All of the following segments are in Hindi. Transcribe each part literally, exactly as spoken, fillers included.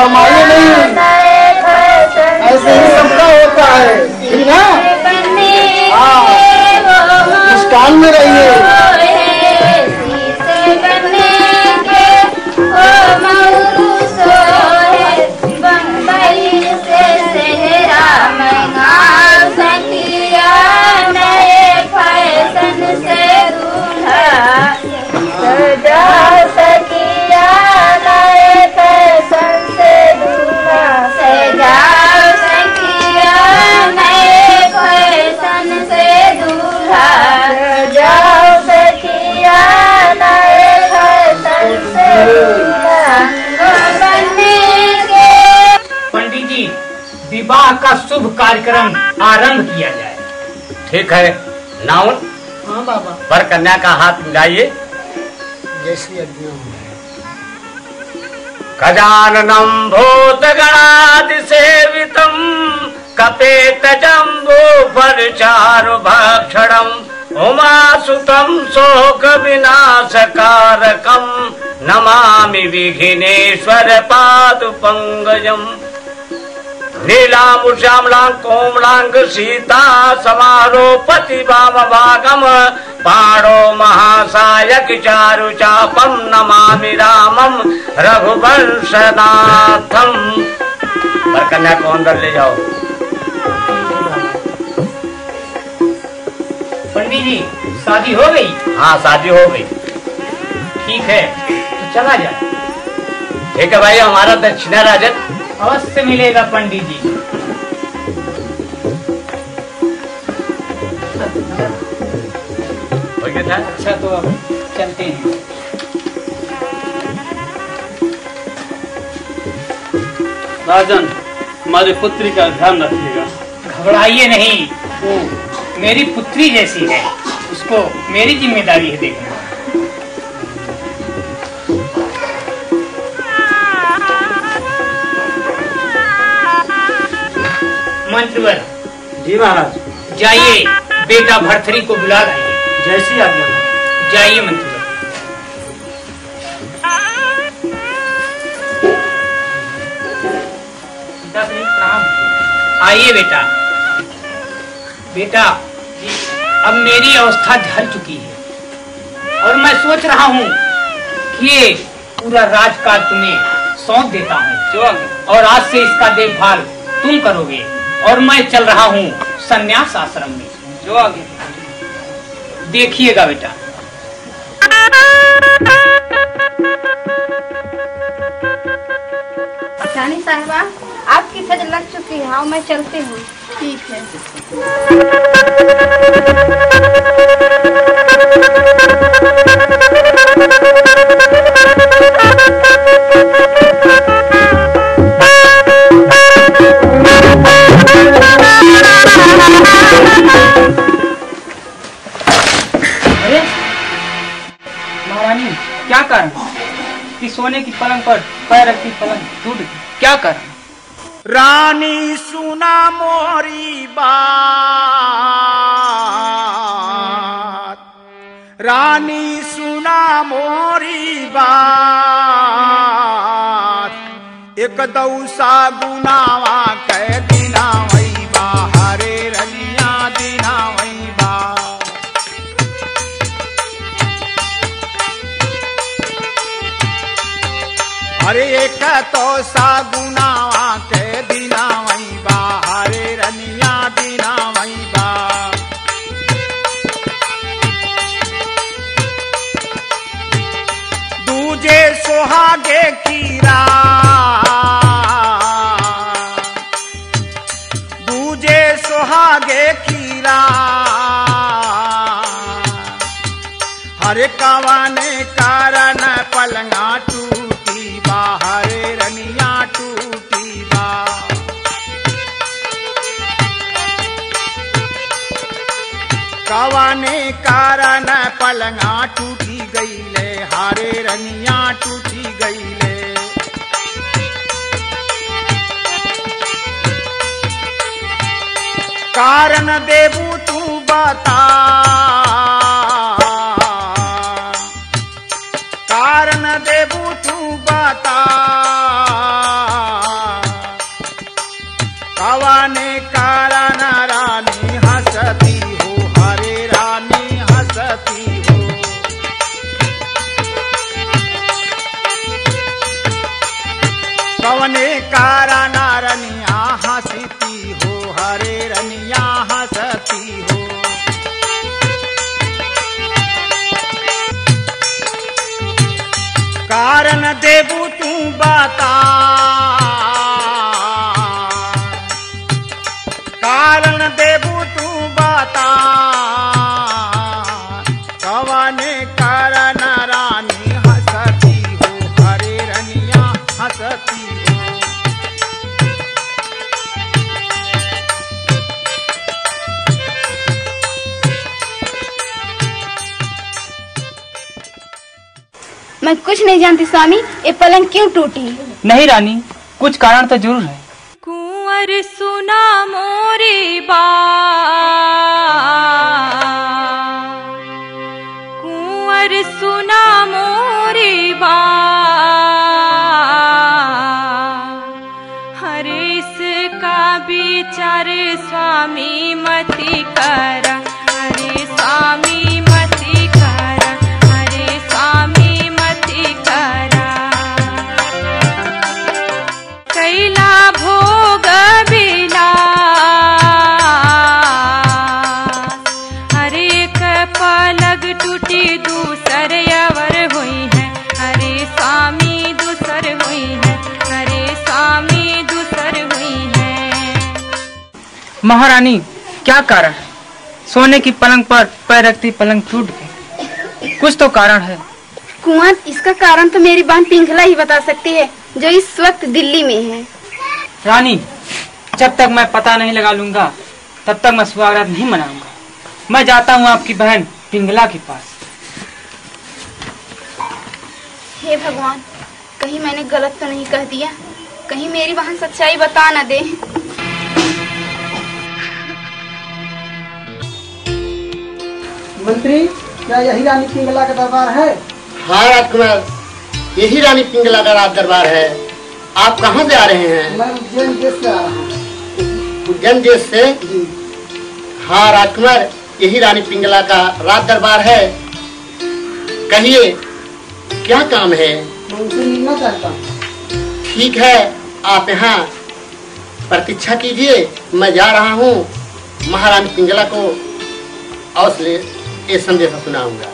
शर्माइए नहीं, ऐसे ही सबका होता है, ठीक ना? हाँ, मुस्कान में रहिए। पंडित जी, विवाह का शुभ कार्यक्रम आरंभ किया जाए। ठीक है नाउन। हाँ बाबा। पर कन्या का हाथ मिलाइए। जैसी आज्ञा हो। गजाननं भूतगणादि सेवितं कपेत जम्बो फलचारु भक्षणम् उमासुतं शोक विनाशकारकं नमामि विघ्नेश्वर पादुपङ्कजम्। नीलां श्यामलां कोमलांग सीता समारोपति वामभागम पाणो महासायक चारु चापम नमामि रामम रघुवंशनाथम। पर कन्या को अंदर ले जाओ। पंडित जी, शादी हो गई? हाँ, शादी हो गई। ठीक है, तो चला जाए। ठीक है भाई, हमारा दक्षिणा राजन अवश्य मिलेगा पंडित जी। हो गया था? अच्छा, तो अब चलते हैं। राजन, हमारी पुत्री का ध्यान रखिएगा। घबराइए नहीं, वो मेरी पुत्री जैसी है, उसको मेरी जिम्मेदारी है देखना। मंत्रवर। जी महाराज। जाइए, बेटा भरथरी को बुला लाइए। जैसी आज्ञा। जाइए मंत्रवर। आइए बेटा। बेटा, अब मेरी अवस्था ढल चुकी है और मैं सोच रहा हूँ कि ये पूरा राजकाज तुम्हें सौंप देता हूँ और आज से इसका देखभाल तुम करोगे और मैं चल रहा हूँ संन्यास आश्रम में। जो आगे देखिएगा बेटा। रानी साहिबा, आपकी सज लग चुकी है, आओ मैं चलती हूँ। ठीक है। अरे महारानी, क्या कारण कि सोने की पलंग पर पैर रखी पलंग टूट गई? क्या कारण? रानी सुना मोरी बात, रानी सुना मोरी बात, एक दौसा गुनावा कह दिना वही बा, हरे रनिया दिना वही बा। हरे एक तो सा गुनावा के दिना वही बा, हरे रनिया दिना वही बा। दूजे सुहागे कीरा, दूजे सुहागे कीरा, हरे कवाने कारण पलंगा टूटी बा, हरे रनिया टूटी बा। कवाने कारण पलंगा टूटी गई ले, हरे रनिया टूटी गई ले। कारण देबू तू बता, कारण देबू तू बता, कवने कारण रनिया हंसती हो, हरे रनिया हंसती हो। कारण देबू तू बता, कारण देबू तू बता, कवने कारण रानी हंसती हो, हरे रनिया हंसती हो। मैं कुछ नहीं जानती स्वामी, ये पलंग क्यों टूटी? नहीं रानी, कुछ कारण तो जरूर है। कुंवर सुना मोरी बात, कुंवर सुना मोरी बात, हरे इसका विचार स्वामी मति करा, हरे स्वामी मति करा, हरे स्वामी मति करा। कैला भोग बिलास, हरे एक पलग टूटी दूसर अवर हुई है, हरे स्वामी दूसर हुई है, हरे स्वामी दूसर हुई है। महारानी, क्या कारण है? सोने की पलंग पर पैर रखती पलंग टूट गई, कुछ तो कारण है। कुंवर, इसका कारण तो मेरी बहन पिंगला ही बता सकती है, जो इस वक्त दिल्ली में है। रानी, जब तक मैं पता नहीं लगा लूंगा तब तक मैं सुहागरात नहीं मनाऊंगा। मैं जाता हूँ आपकी बहन पिंगला के पास। हे भगवान, कहीं मैंने गलत तो नहीं कह दिया, कहीं मेरी बहन सच्चाई बता न दे। मंत्री, क्या यही रानी पिंगला का दरबार है? हाँ राजकुमार, यही रानी पिंगला का राज दरबार है। आप कहाँ से आ रहे हैं? मैं उज्जैन देश से आ रहा हूँ। उज्जैन देश से? जी। हाँ राजकुमार, यही रानी पिंगला का राज दरबार है। कहिए, क्या काम है? मैं उनसे मिलना चाहता हूँ। ठीक है, आप यहाँ प्रतीक्षा कीजिए, मैं जा रहा हूँ। महारानी पिंगला को अवश्य ये संदेश सुनाऊंगा।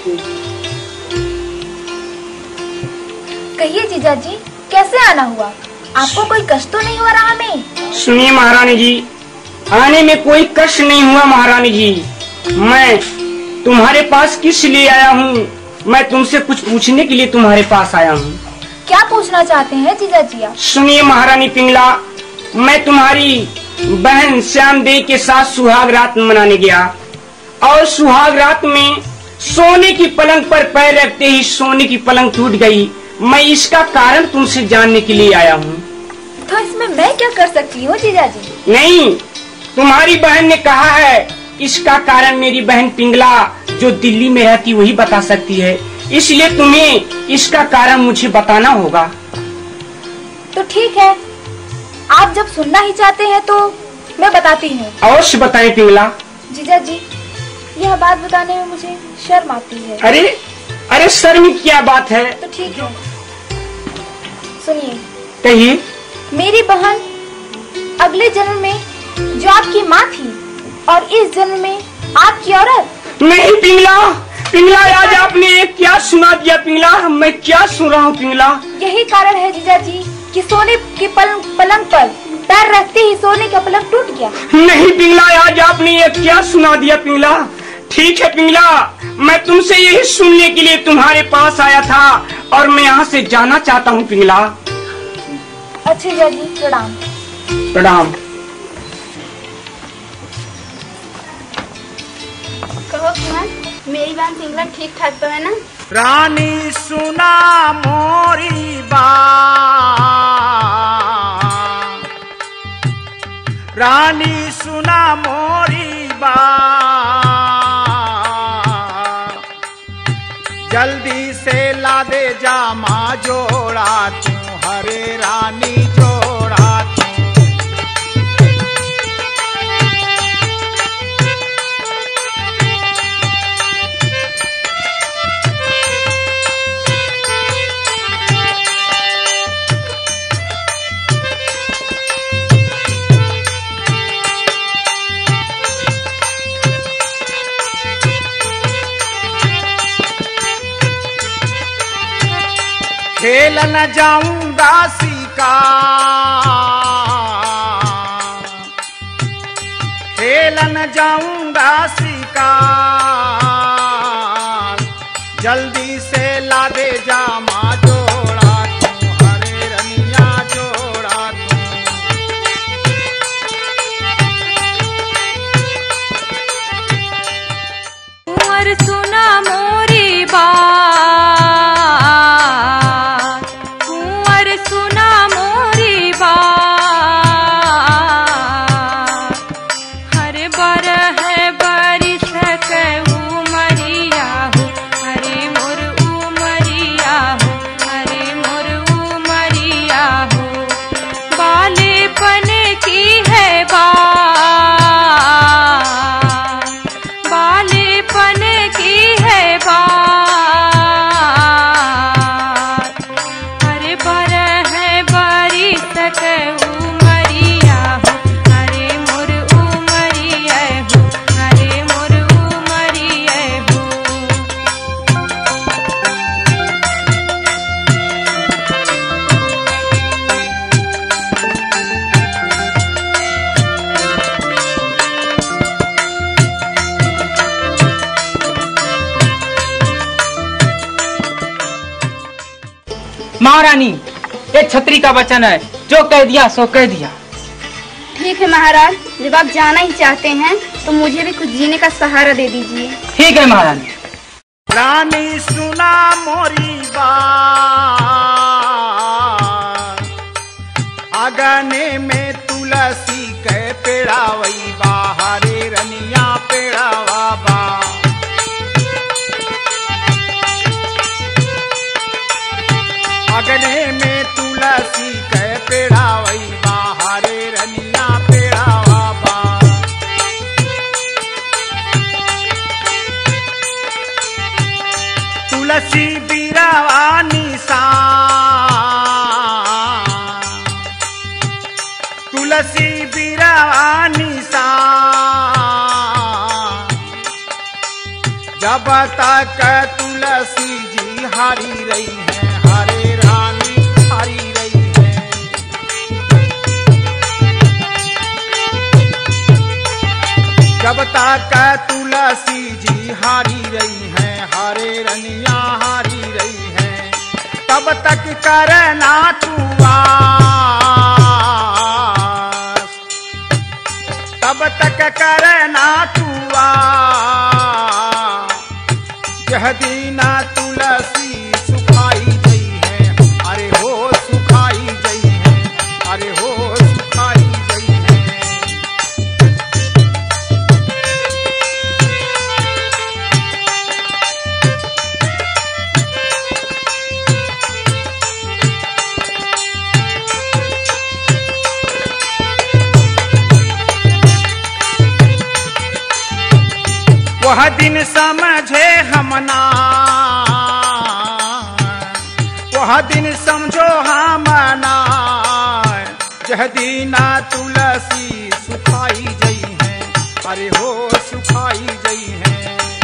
कहिए जीजा जी, कैसे आना हुआ? आपको कोई कष्ट तो नहीं हुआ राह में? सुनिए महारानी जी, आने में कोई कष्ट नहीं हुआ महारानी जी। मैं तुम्हारे पास किस लिए आया हूँ? मैं तुमसे कुछ पूछने के लिए तुम्हारे पास आया हूँ। क्या पूछना चाहते हैं जीजा जी आप? सुनिए महारानी पिंगला, मैं तुम्हारी बहन श्याम देवी के साथ सुहाग रात मनाने गया और सुहाग रात में सोने की पलंग पर पैर रखते ही सोने की पलंग टूट गई। मैं इसका कारण तुमसे जानने के लिए आया हूँ। तो इसमें मैं क्या कर सकती हूँ जीजा जी? नहीं, तुम्हारी बहन ने कहा है इसका कारण मेरी बहन पिंगला जो दिल्ली में रहती वही बता सकती है, इसलिए तुम्हें इसका कारण मुझे बताना होगा। तो ठीक है, आप जब सुनना ही चाहते हैं तो मैं बताती हूँ। अवश्य बताएं पिंगला। जीजा जी, यह बात बताने में मुझे शर्म आती है। अरे अरे शर्म की क्या बात है? तो ठीक है, सुनिए। कहिए। मेरी बहन अगले जन्म में जो आपकी माँ थी और इस जन्म में आपकी औरत। नहीं पिंगला, पिंगला आज आपने क्या सुना दिया पिंगला? मैं क्या सुन रहा हूँ पिंगला? यही कारण है जीजा जी कि सोने के पलंग पलंग पर पैर रखते ही सोने का पलंग टूट गया। नहीं पिंगला, आज आपने ये क्या सुना दिया पिंगला? ठीक है पिंगला, मैं तुमसे यही सुनने के लिए तुम्हारे पास आया था और मैं यहाँ से जाना चाहता हूँ पिंगला। अच्छा जीजा जी, प्रणाम। प्रणाम। कहो कुमार, मेरी बहन पिंगला ठीक ठाक तो है ना? रानी सुना मोरी बात, रानी सुना मोरी बात, जल्दी से ला दे जामा जोड़ा तू, हरे रानी जोड़ा तू। खेल न जाऊंगा शिकार, खेल न जाऊंगा शिकार, जल्दी से ला दे जामा जोड़ा तू, हरे रनिया जोड़ा तू। कुंवर सुना मोरी बात, कुंवर सुना मोरी बात, हर बर है बारिश के उमरिया हो, हरे मोर उमरिया हो, हरे मोर उमरिया हो। बालेपन की है बात, बालेपन की है बात, हरे बर है बारिश के उमरिया हो, हरे मोर उमरिया हो, हरे मोर उमरिया हो। महारानी, एक छतरी का वचन है, जो कह दिया सो कह दिया। ठीक है महाराज, जब आप जाना ही चाहते हैं तो मुझे भी कुछ जीने का सहारा दे दीजिए। ठीक है महारानी। रानी सुना मोरी बात, आगने में तुलसी के पेड़ावई बा, हरे रनिया पेड़ावा बा। अगने में तुलसी के पेड़ावई बा, हरे रनिया पेड़ावा बा। तुलसी बीरावा निशान, तुलसी बीरावा निशान, जब तक तुलसी जी हारी रही है, हरे रानी हारी रही है। जब तक तुलसी जी हारी रही है, हरे रनिया हारी रही है, तब तक करना तू आस, तब तक करना तू आस। यह दीना तुलसी सुखाई गई है, अरे हो सुखाई गई है, अरे हो सुखाई गई है। वह दिन समझे हम ना, वह दिन समझो हम ना, जह दीना तुलसी सुखाई गई है, अरे हो सुखाई गई है।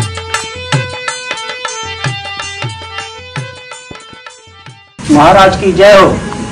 महाराज की जय हो।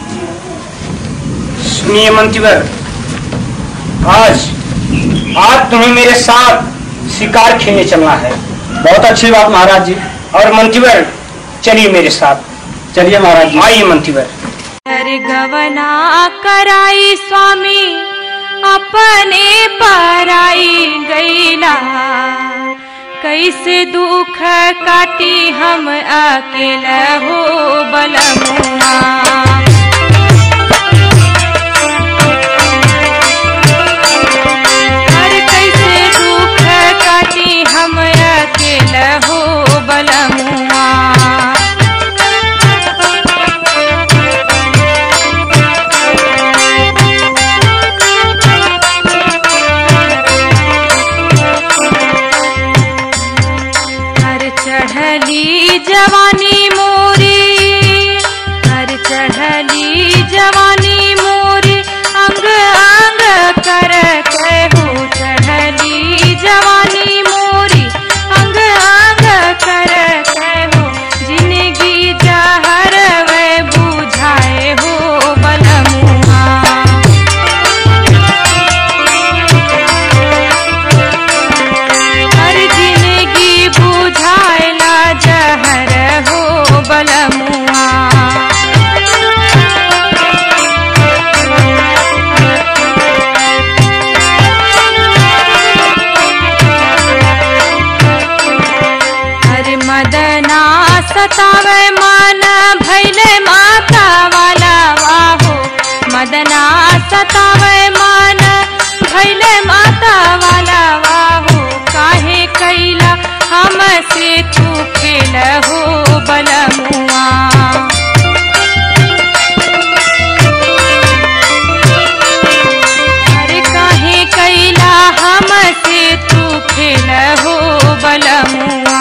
सुनिए मंत्रीवर, आज आज तुम्हें मेरे साथ शिकार खेलने चलना है। बहुत अच्छी बात महाराज जी। और मंत्रीवर चलिए मेरे साथ। चलिए महाराज जी। आइए मंत्रीवर। कर गवना कराई स्वामी अपने पराई गईला, कैसे दुख काटी हम अकेला हो बलमुआ। हम अकेला हो बलमुआ। हर चढ़ली जवानी मोरी, हर चढ़ली जवानी मोरी, अंग अंग कर के हो चढ़ली जवानी मोरी, अंग अंग कर के हो जिंदगी जहर वे बलमुआ। अरे काहे कैला हमसे तू खेल हो बलमुआ।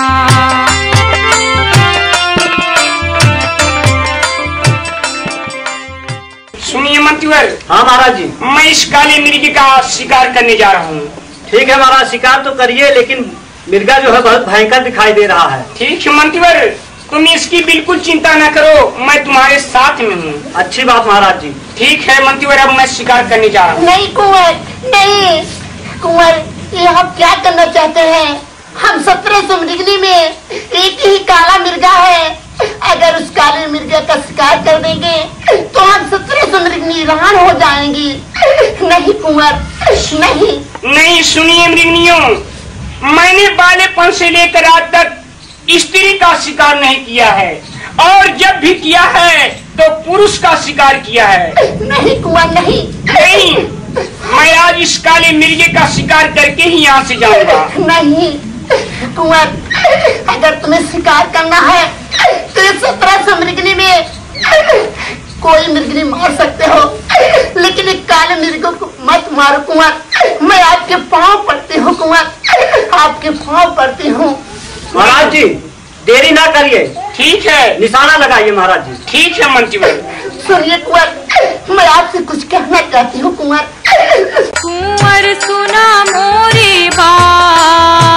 सुनिए मंत्रीवर। हाँ महाराज जी। मैं इस काले मिर्गे का शिकार करने जा रहा हूँ। ठीक है महाराज, शिकार तो करिए, लेकिन मिर्गा जो है बहुत भयंकर दिखाई दे रहा है। ठीक है मंत्रीवर, तुम इसकी बिल्कुल चिंता न करो, मैं तुम्हारे साथ में हूँ। अच्छी बात महाराज जी। ठीक है मंत्रीवर, अब मैं शिकार करने जा रहा हूँ। नहीं कुंवर, नहीं कुंवर, ये आप क्या करना चाहते हैं? हम सत्रह सौ मृगनी में एक ही काला मिर्गा है। अगर उस काले मिर्गे का शिकार कर देंगे तो हम सत्रह सौ मृगनी रान हो जाएंगी। नहीं कुंवर, नहीं नहीं। सुनिए मृगनियों, मैंने बालेपन से लेकर आज तक स्त्री का शिकार नहीं किया है, और जब भी किया है तो पुरुष का शिकार किया है। नहीं कुंवर, नहीं नहीं, मैं आज इस काले मिर्गे का शिकार करके ही यहाँ से जाऊंगा। नहीं कुंवर, अगर तुम्हें शिकार करना है तो ये सत्रह सौ मृगनी में कोई मृगनी मार सकते हो, लेकिन एक काले मिर्गों को मत मारो कुंवर। मैं आपके पाँव पड़ती हूँ कुंवर, आपके पाँव पड़ती हूँ। महाराज जी देरी ना करिए। ठीक है, निशाना लगाइए महाराज जी। ठीक है मंत्रीवर। सुनिए कुंवर, मैं आपसे कुछ कहना चाहती हूँ कुंवर। कुंवर सुना मोरी बात,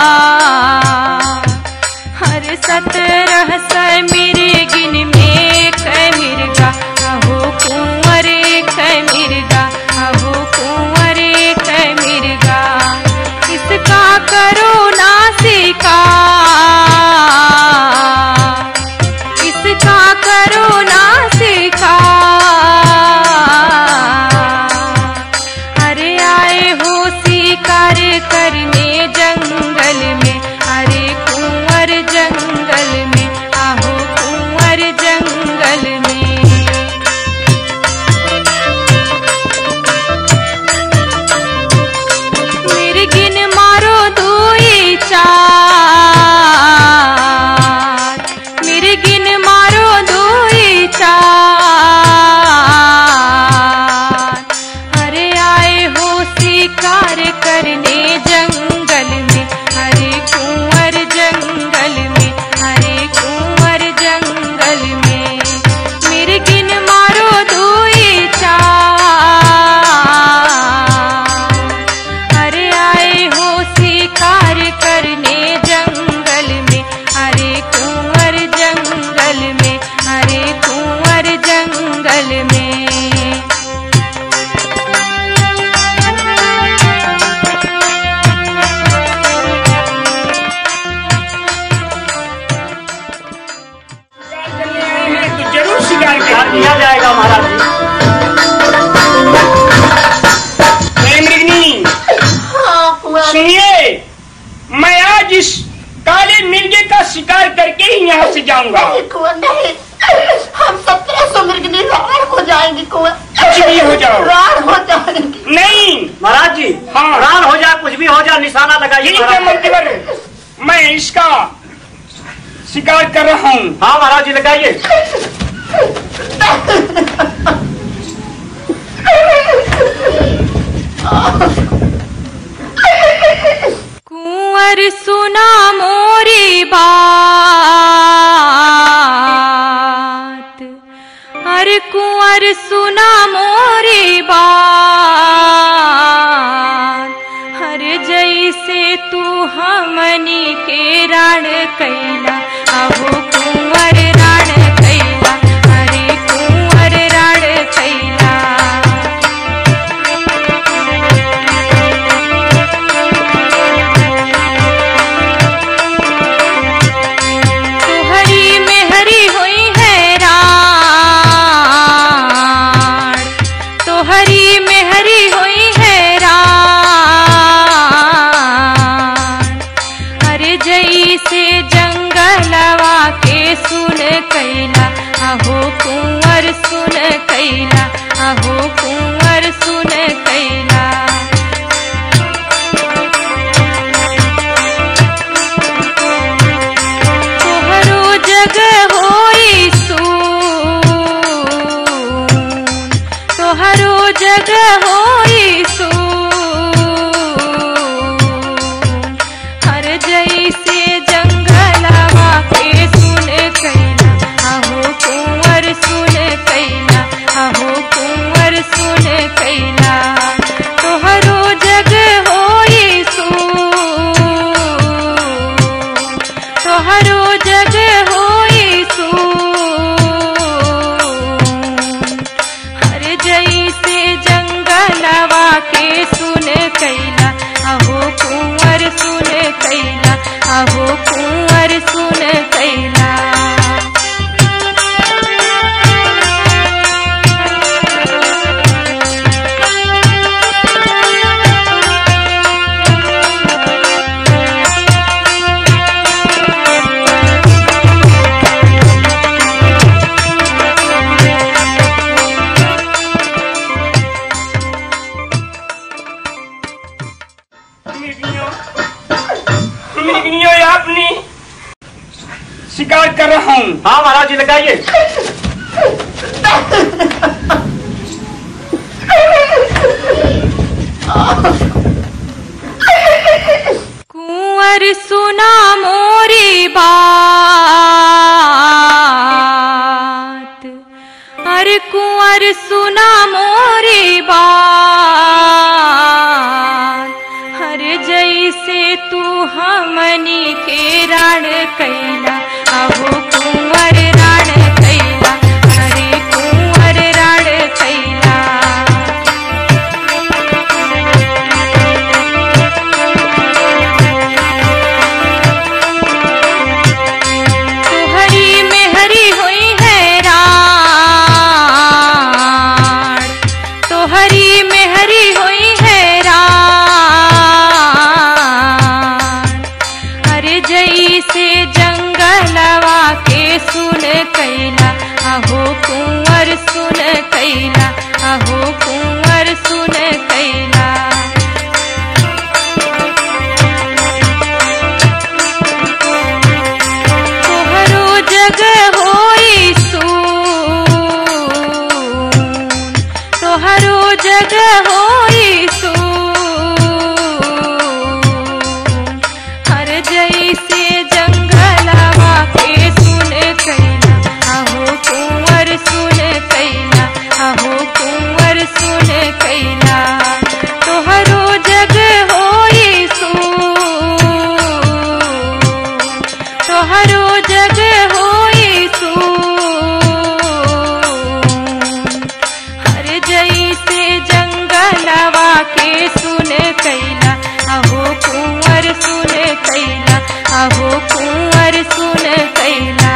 हर सत्रह सौ मिर्गिन में कै मिर्गा, अहो कुंवर कै मिर्गा, अहो कुंवर कै मिर्गा। इसका करो ना शिकार, इसका करो ना शिकार। अरे आए हो शिकार करने जंगल में, अरे कुंवर जंगल में, आहो कुंवर जंगल में। मिर्गिन मारो दुई चार, मिर्गिन मारो दुई चार। अरे आए हो शिकार करने जंगल में, अरे कुंवर जंगल में, अरे कुंवर जंगल में। मिर्गिन मारो दुई चार, अरे आए हो शिकार करने जंगल में, अरे कुंवर जंगल में, अरे कुंवर जंगल में। तो जरूर शिकार कर किया जाएगा महाराज जी। मृगनी हाँ कुंवर, सुनिए, मैं आज इस काले मिर्गे का शिकार करके ही यहाँ से जाऊंगा। नहीं कुंवर, नहीं, हम सत्रह सौ मृगनी रान हो जाएंगी कुंवर। कुछ भी हो जाओ, रान हो जाएंगी। नहीं। महाराज जी हाँ। रान हो जाए, कुछ भी हो जाए, निशाना लगाइए ठीक है महाराज जी। मंत्रीवर, मैं इसका शिकार कर रहा हूँ। हाँ महाराज जी लगाइए। कुंवर सुना मोरी बात, अरे कुंवर सुना मोरी बात। हर जैसे तू हमनी के रण कैला, अहो कुंवर रण कैला, अरे कुंवर रण कैला। तुहरी मेहरी हुई है राण, तुहरी मेहरी हुई है राण। अरे जैसे जंगलवा के हूँ। हाँ महाराज जी लगाइए। कुंवर सुना मोरी बात, अरे कुंवर सुना मोरी बात, हर जैसे तू हमनी के रण कैला, अहो कुंवर रण कैला, अरे कुंवर रण कैला। तुहरी में हरी हुई है राण, तुहरी में हरी हुई है राण, अरे जैसे जंगलवा के सुन कैला, अहो कुंवर सुन कैला, अहो कुंवर सुन कैला। तोहरो जग होई सून, तोहरो जग होई सून, हर जैसे जंगलवा के सुन कैला, अहो कुंवर सुन कैला, अहो कुंवर सुन कैला। तोहरो जग होई सून, तोहरो जग होई सून, हर जैसे जंगलवा के सुन कैला, अहो कुंवर सुन कैला, अहो कुंवर सुन कैला।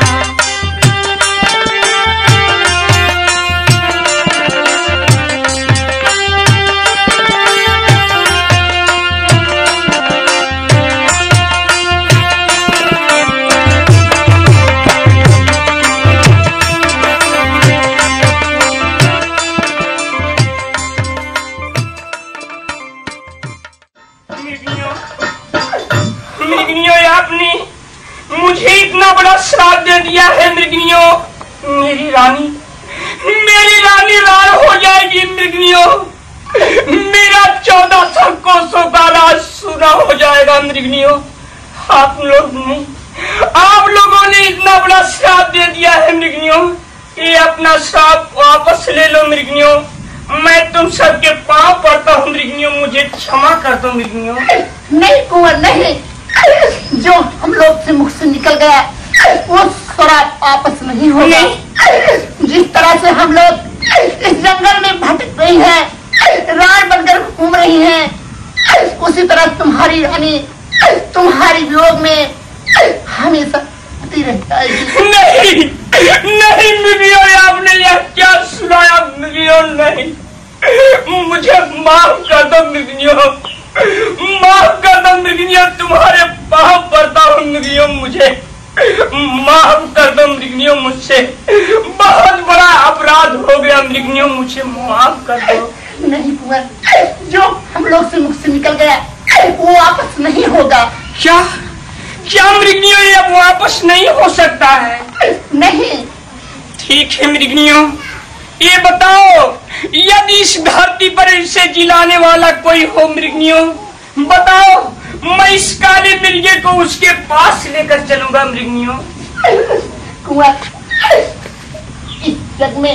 मृगनियों, मृगनियों, आपने मुझे इतना बड़ा श्राप दे दिया है मृगनियों। मेरी रानी, मेरी रानी रार हो जाएगी मृगनियों। मेरा चौदह सौ कोसों का राज सूना हो जाएगा मृगनियों। आप लोग ने आप लोगों ने इतना बड़ा श्राप दे दिया है मृगनियों। ये अपना श्राप वापस ले लो मृगनियों। मैं तुम सबके पांव पड़ता हूँ मृगनियों, मुझे क्षमा कर दो मृगनियों। नहीं कुंवर नहीं, जो हम लोग से मुख से निकल गया वो श्राप वापस नहीं होगा। जिस तरह से हम लोग इस जंगल में भटक रही हैं, रान बनकर घूम रही हैं, उसी तरह तुम्हारी रानी तुम्हारी वियोग में हमेशा रह जाएगी। नहीं नहीं मृगनियों, आपने यह क्या सुनाया मृगनियों? नहीं, मुझे माफ कर दो मृगनियों, माफ कर दो मृगनियों, तुम्हारे पांव पड़ता हूँ मृगनियों, मुझे माफ कर दो मृगनियों। मुझसे बहुत बड़ा अपराध हो गया मृगनियों, मुझे माफ कर दो। नहीं कुंवर, जो हम लोग से मुख से निकल गया वो वापस नहीं होगा। क्या क्या मृगनियों, ये अब वापस नहीं हो सकता है? नहीं। ठीक है मृगनियों, ये बताओ, यदि इस धरती पर इसे जिलाने वाला कोई हो मृगनियों, बताओ, मैं इस काले मिर्गे को उसके पास लेकर चलूंगा मृगनियों। कुंवर, इस जग में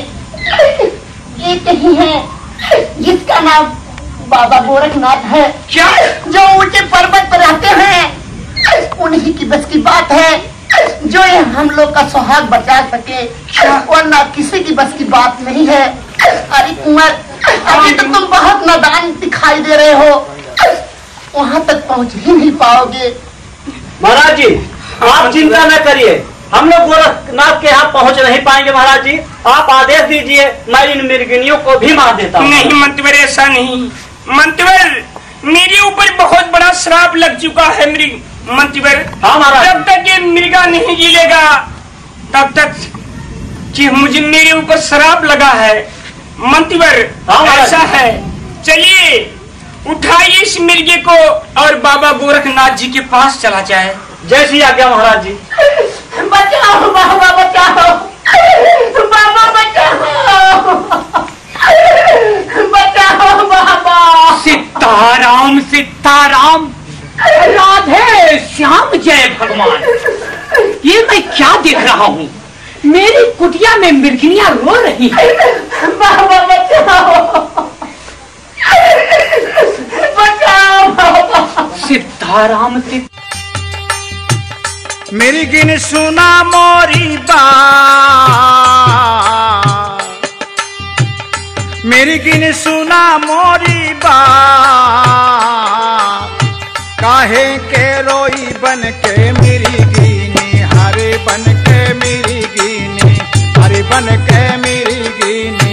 एक ही है जिसका नाम बाबा गोरखनाथ है। क्या? जो ऊंचे पर्वत पर रहते हैं, उन्हीं की बस की बात है जो ये हम लोग का सुहाग बचा सके, वरना किसी की बस की बात नहीं है। अरे कुंवर, अभी तो तुम बहुत नादान दिखाई दे रहे हो, वहाँ तक पहुँच ही नहीं पाओगे। महाराज जी, आप चिंता न करिए, हम लोग गोरखनाथ के यहाँ पहुँच नहीं पाएंगे। महाराज जी, आप आदेश दीजिए, मैं इन मृगनियों को भी मार देता हूँ। नहीं मंतवर, ऐसा नहीं मंतवर, मेरे ऊपर बहुत बड़ा श्राप लग चुका है मृग मंतवर। हाँ महाराज। जब तक ये मृगा नहीं जिलेगा तब तक कि मुझे मेरे ऊपर श्राप लगा है मंतवर। हाँ ऐसा है, चलिए उठाइए इस मिर्गे को और बाबा गोरखनाथ जी के पास चला जाए। जैसी आज्ञा महाराज जी। बचाओ बाबा, बचाओ बाबा, बचाओ बचाओ बाबा। सीताराम सीताराम, राधे श्याम, जय भगवान। ये मैं क्या देख रहा हूँ? मेरी कुटिया में मिर्गियाँ रो रही हैं। बाबा बचाओ, बचाओ बाबा। सीताराम सीता मिर्गिन सुना मोरी बात, मिर्गिन सुना मोरी बात, काहे के रोई बन के मिर्गिनी, हरे बन के मिर्गिनी, हरे बन के मिर्गिनी।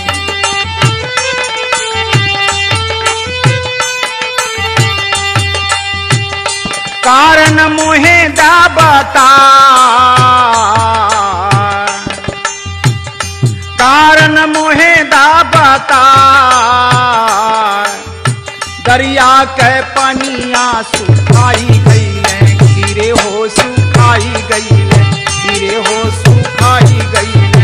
कारण मुहे दा बता, कारण मुहे दा बता, दरिया के पनिया सुखाई गईले, गिरे हो सुखाई गईले, गिरे हो सुखाई गईले।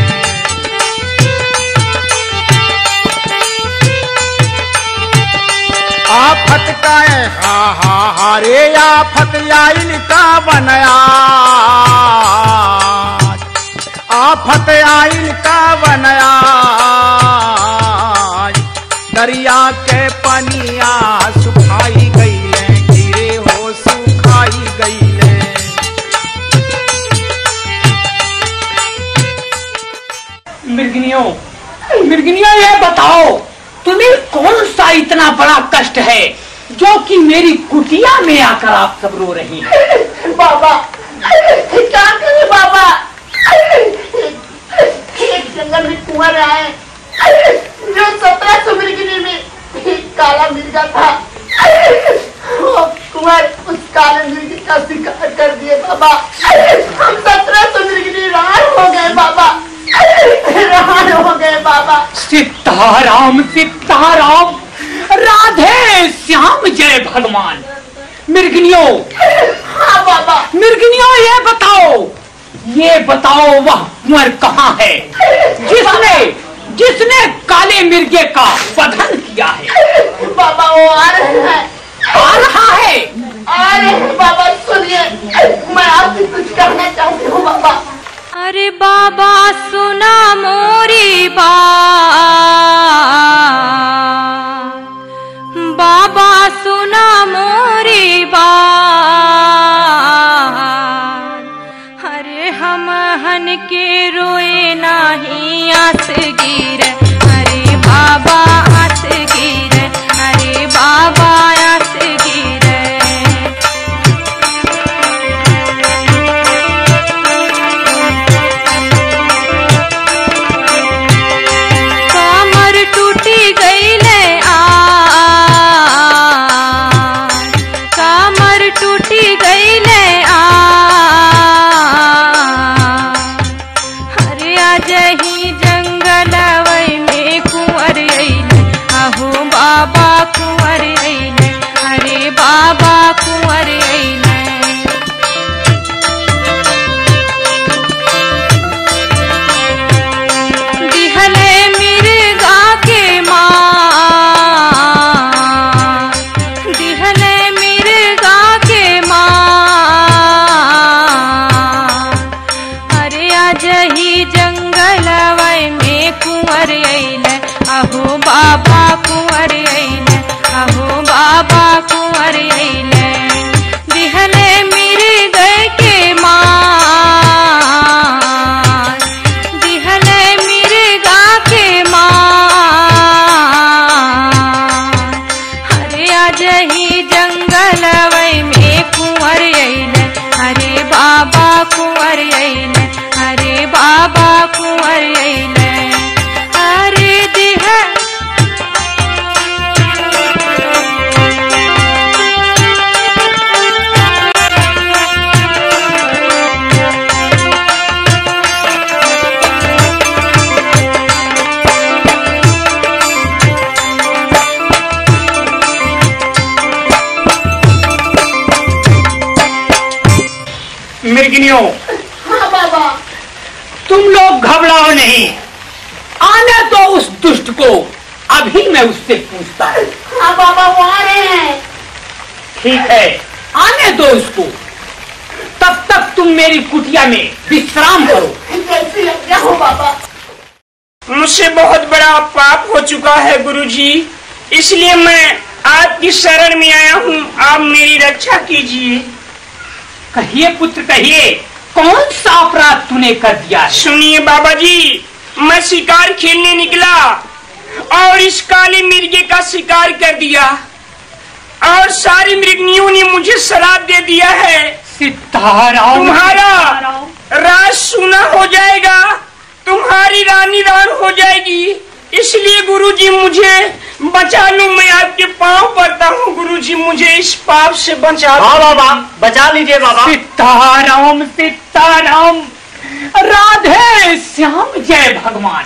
आफत का हा हा हारे, आफत आइल का बनया, आफत आइल का बनया, दरिया के पनिया सुखाई गईले, गिरे हो सुखाई गईले। मिर्गिनियों, मिर्गिनियों, ये बताओ तुम्हें कौन सा इतना बड़ा कष्ट है जो कि मेरी कुटिया में आकर आप सब रो रही हैं? बाबा क्या करे बाबा, एक जंगल में कुंवर आए जो सत्रह सौ मिर्गिनी में एक काला मिर्गा था। कुंवर उस काले मिर्गी का शिकार कर दिए बाबा। हम सत्रह सौ मिर्गिनी रार हो गए बाबा, रार हो गए बाबा। सीताराम सीताराम, राधे श्याम, जय भगवान। मिर्गिनियों, हाँ बाबा। मिर्गिनियों, ये बताओ, ये बताओ वह कुंवर कहाँ है जिसने जिसने काले मिर्गे का वधन किया है? बाबा वो आ रहे हैं, आ रहा है, आ रहे हैं बाबा। सुनिए, मैं आपसे कुछ कहना चाहती हूँ बाबा। अरे बाबा सुना मोरी बात, बाबा सुना मोरी बात, अरे हम हन के रोए नाही आस गिर, अरे बाबा आस गिर, अरे बाबा आस गिर। टूटी गईले आ, कामर टूटी गईले आ, अरे आज ही जंगल वही में कुंवर अइले, आहो बाबा कुंवर अइले, अरे बाबा कुंवर अइले। आहो बाबा कुंवर अइले, आहो बाबा कुंवर अइले, दिहले मिर्ग के मार, दिहले मिर्गा के मार, अरे आज ही जंगल वही में कुंवर अइले, अरे बाबा कुंवर अइले, अरे बाबा कुंवर अइले। मिर्गिनियों, तुम लोग घबराओ नहीं, आने तो उस दुष्ट को, अभी मैं उससे पूछता हूँ। हाँ बाबा वो आ रहे हैं। ठीक है, आने दो उसको, तब तक तुम मेरी कुटिया में विश्राम करो। जैसे लग गया हो बाबा। मुझसे बहुत बड़ा पाप हो चुका है गुरुजी, इसलिए मैं आपकी शरण में आया हूँ, आप मेरी रक्षा कीजिए। कहिए पुत्र कहिए, कौन सा अपराध तूने कर दिया? सुनिए बाबा जी, मैं शिकार खेलने निकला और इस काले मिर्गे का शिकार कर दिया और सारी मृगनियों ने मुझे श्राप दे दिया है। सीताराम, तुम्हारा राज सुना हो जाएगा, तुम्हारी रानी रान हो जाएगी, इसलिए गुरुजी मुझे बचा लो, मैं आपके पांव पड़ता हूँ गुरुजी, मुझे इस पाप से बचा लो। हाँ बाबा, बचा लीजिए बाबा। सीताराम सीताराम, राधे श्याम जय भगवान।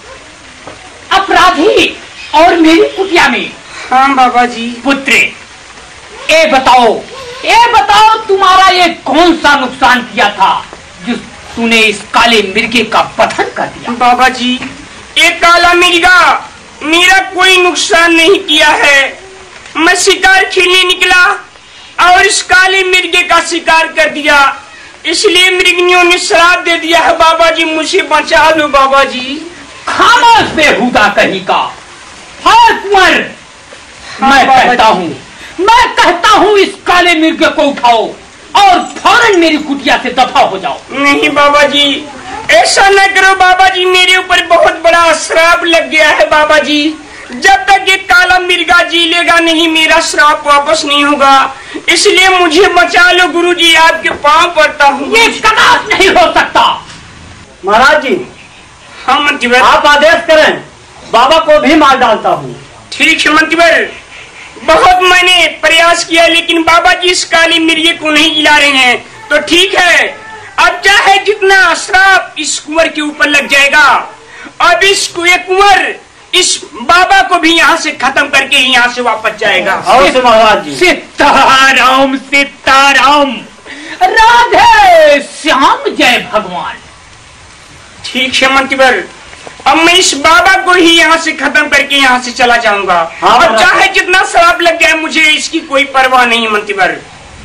अपराधी और मेरी कुटिया में? हाँ बाबा जी। पुत्र, ए बताओ, ए बताओ तुम्हारा ये कौन सा नुकसान किया था जिस तूने इस काले मिर्गे का वधन कर दिया? बाबा जी, एक काला मिर्गा मेरा कोई नुकसान नहीं किया है, मैं शिकार खेलने निकला और इस काले मिर्गे का शिकार कर दिया, इसलिए मृगनियों ने श्राप दे दिया है। बाबा जी मुझे बचा लो बाबा जी। खामोश बेहुदा कहीं का। हाँ कुंवर, मैं कहता हूँ, मैं कहता हूँ इस काले मिर्गे को उठाओ और फौरन मेरी कुटिया से दफा हो जाओ। नहीं बाबा जी, ऐसा न करो बाबा जी, मेरे ऊपर बहुत बड़ा श्राप लग गया है बाबा जी, जब तक ये काला मिर्गा जी लेगा नहीं मेरा श्राप वापस नहीं होगा, इसलिए मुझे बचा लो गुरुजी, आपके पांव पड़ता हूँ। ये कदापि नहीं हो सकता। महाराज जी, हाँ मंत्रीवर, आप आदेश करें, बाबा को भी मार डालता हूँ। ठीक है मंत्रीवर, बहुत मैंने प्रयास किया लेकिन बाबा जी इस काली मिर्गे को नहीं जिला रहे हैं, तो ठीक है, अब चाहे जितना श्राप इस कुंवर के ऊपर लग जाएगा, अब इस कुंवर इस बाबा को भी यहाँ से खत्म करके यहाँ से वापस जाएगा। और महाराज जी। सीताराम सीताराम, राधे श्याम जय भगवान। ठीक है मंत्रीवर, अब मैं इस बाबा को ही यहाँ से खत्म करके यहाँ से चला जाऊंगा। हाँ, और चाहे जितना श्राप लग जाए मुझे इसकी कोई परवाह नहीं मंत्रीवर।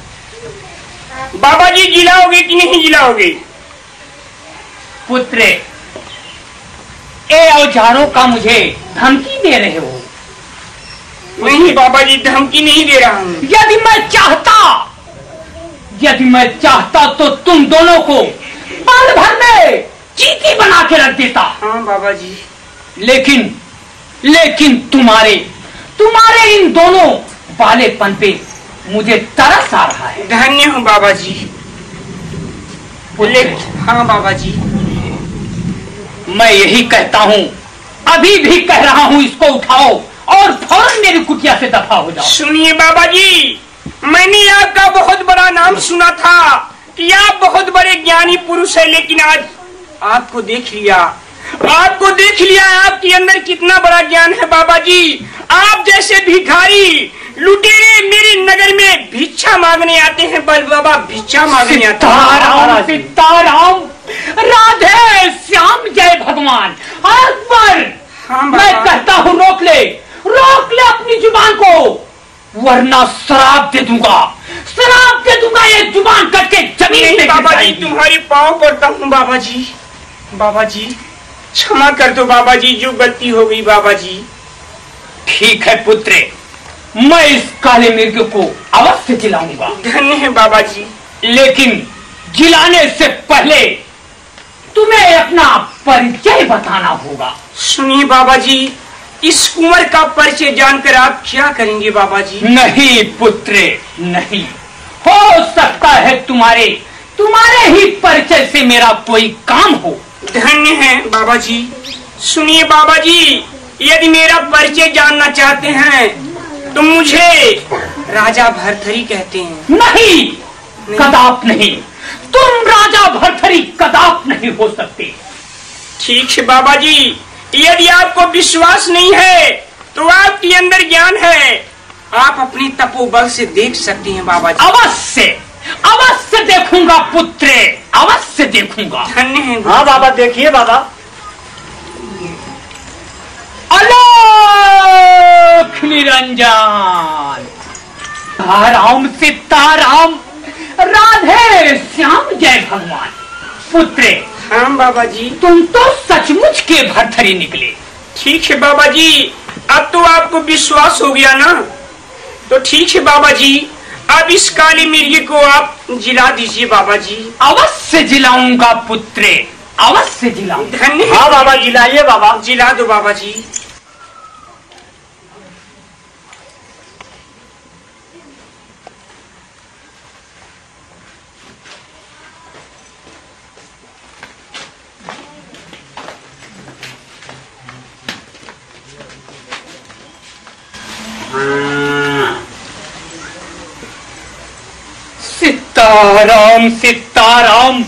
बाबा जी जिलाओगे कि नहीं जिलाओगे? पुत्र, ए औजारों का मुझे धमकी दे रहे हो? नहीं बाबा जी, धमकी नहीं दे रहा हूँ। यदि मैं चाहता यदि मैं चाहता तो तुम दोनों को पल भर में चीटी बना के रख देता। हाँ बाबा जी। लेकिन लेकिन तुम्हारे तुम्हारे इन दोनों बालेपन पे मुझे तरस आ रहा है। धन्य हूँ बाबा जी। हाँ बाबा जी, मैं यही कहता हूँ, अभी भी कह रहा हूँ, इसको उठाओ और फौरन मेरी कुटिया से दफा हो जाओ। सुनिए बाबा जी, मैंने आपका बहुत बड़ा नाम सुना था कि आप बहुत बड़े ज्ञानी पुरुष है, लेकिन आज आपको देख लिया, आपको देख लिया, आपके अंदर कितना बड़ा ज्ञान है बाबा जी। आप जैसे भिखारी लुटेरे मेरे नगर में भिक्षा मांगने आते हैं, बल बाबा भिक्षा मांगने आते हैं। सीताराम, राधे श्याम जय भगवान। अकबर, हाँ मैं कहता हूँ रोक ले, रोक ले अपनी जुबान को, वरना श्राप दे दूंगा, श्राप दे दूंगा, ये जुबान कट के जमीन में बाबा जी, तुम्हारे पाँव पड़ता हूँ बाबा जी। बाबा जी क्षमा कर दो बाबा जी, जो गलती हो गई बाबा जी। ठीक है पुत्र, मैं इस काले मिर्गे को अवश्य जिलाऊंगा। धन्य है बाबा जी। लेकिन जिलाने से पहले तुम्हें अपना परिचय बताना होगा। सुनिए बाबा जी, इस कुंवर का परिचय जानकर आप क्या करेंगे बाबा जी? नहीं पुत्र, नहीं हो सकता है तुम्हारे तुम्हारे ही परिचय से मेरा कोई काम हो। धन्य है बाबा जी। सुनिए बाबा जी, यदि मेरा परिचय जानना चाहते हैं तो मुझे राजा भरथरी कहते हैं। नहीं, नहीं। कदाप नहीं, तुम राजा भरथरी कदाप नहीं हो सकते। ठीक है बाबा जी, यदि आपको विश्वास नहीं है तो आपके अंदर ज्ञान है, आप अपनी तपोबल से देख सकती हैं बाबा जी। अवश्य अवश्य देखूंगा पुत्र, अवश्य देखूंगा। धन्य है। हाँ बाबा देखिए बाबा। अलोक निरंजन, राम सीताराम, राधे श्याम, जय भगवान। पुत्र, हाँ बाबा जी। तुम तो सचमुच के भरथरी निकले। ठीक है बाबा जी, अब तो आपको विश्वास हो गया ना, तो ठीक है बाबा जी, अब इस काली मिर्गी को आप जिला दीजिए बाबा जी। अवश्य जिलाऊंगा पुत्र, अवश्य जिलाऊंगा। धन्य। हाँ बाबा जिलाइए बाबा। जिला दो बाबा जी। सीताराम सीताराम,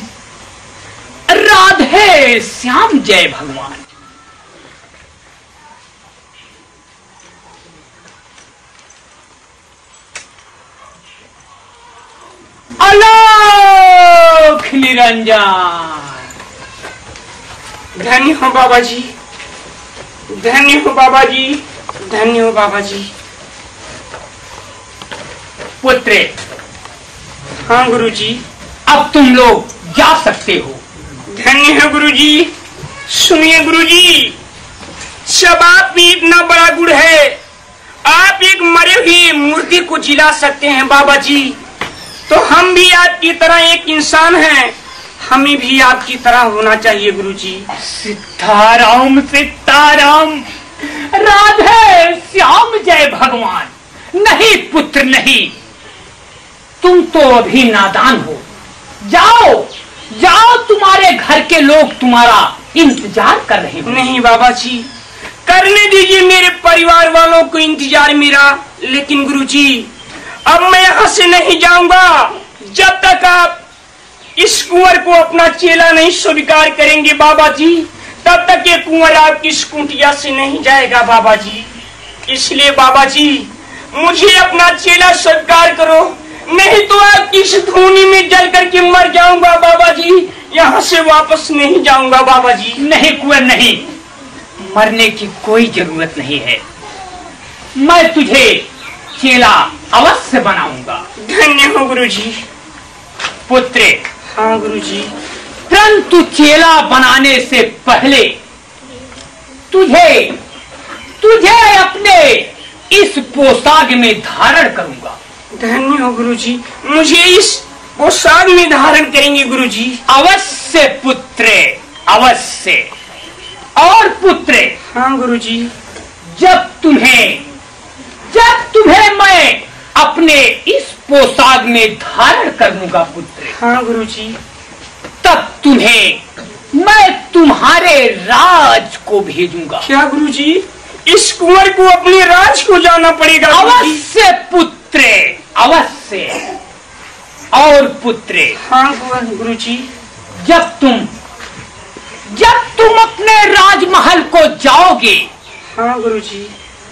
राधे श्याम, जय भगवान। अलोक निरंजन, धन्य हो बाबा जी, धन्य हो बाबा जी, धन्य हो बाबा जी। पुत्र, हाँ गुरुजी। अब तुम लोग जा सकते हो। धन्य है गुरुजी। सुनिए गुरुजी, जब आप भी इतना बड़ा गुण है, आप एक मरे हुए मूर्ति को जिला सकते हैं बाबा जी, तो हम भी आपकी तरह एक इंसान हैं, हमें भी आपकी तरह होना चाहिए गुरुजी। सीताराम सीताराम, राधे श्याम, जय भगवान। नहीं पुत्र नहीं, तुम तो अभी नादान हो। जाओ जाओ, तुम्हारे घर के लोग तुम्हारा इंतजार कर रहे हैं। नहीं बाबा जी, करने दीजिए मेरे परिवार वालों को इंतजार मेरा, लेकिन गुरुजी अब मैं यहाँ से नहीं जाऊंगा जब तक आप इस कुंवर को अपना चेला नहीं स्वीकार करेंगे बाबा जी, तब तक ये कुंवर आपकी इस कुटिया से नहीं जाएगा बाबा जी। इसलिए बाबा जी मुझे अपना चेला स्वीकार करो, नहीं तो आप इस धूनी में जल करके मर जाऊंगा बाबा जी, यहाँ से वापस नहीं जाऊंगा बाबा जी। नहीं कुंवर नहीं, मरने की कोई जरूरत नहीं है, मैं तुझे चेला अवश्य बनाऊंगा। धन्य हो गुरुजी। पुत्र, हाँ गुरुजी। परंतु चेला बनाने से पहले तुझे तुझे अपने इस पोशाक में धारण करूंगा। धन्य हो गुरुजी, मुझे इस पोशाक में धारण करेंगे गुरुजी। अवश्य पुत्र, अवश्य। और पुत्र, हाँ गुरुजी। जब तुम्हें जब तुम्हें मैं अपने इस पोशाक में धारण करूंगा पुत्र, हाँ गुरुजी, तब तुम्हें मैं तुम्हारे राज को भेजूंगा। क्या गुरुजी, इस कुंवर को अपने राज को जाना पड़ेगा? अवश्य पुत्र, अवश्य। और पुत्र, हाँ गुरुजी, जब तुम जब तुम अपने राजमहल को जाओगे, हाँ गुरुजी,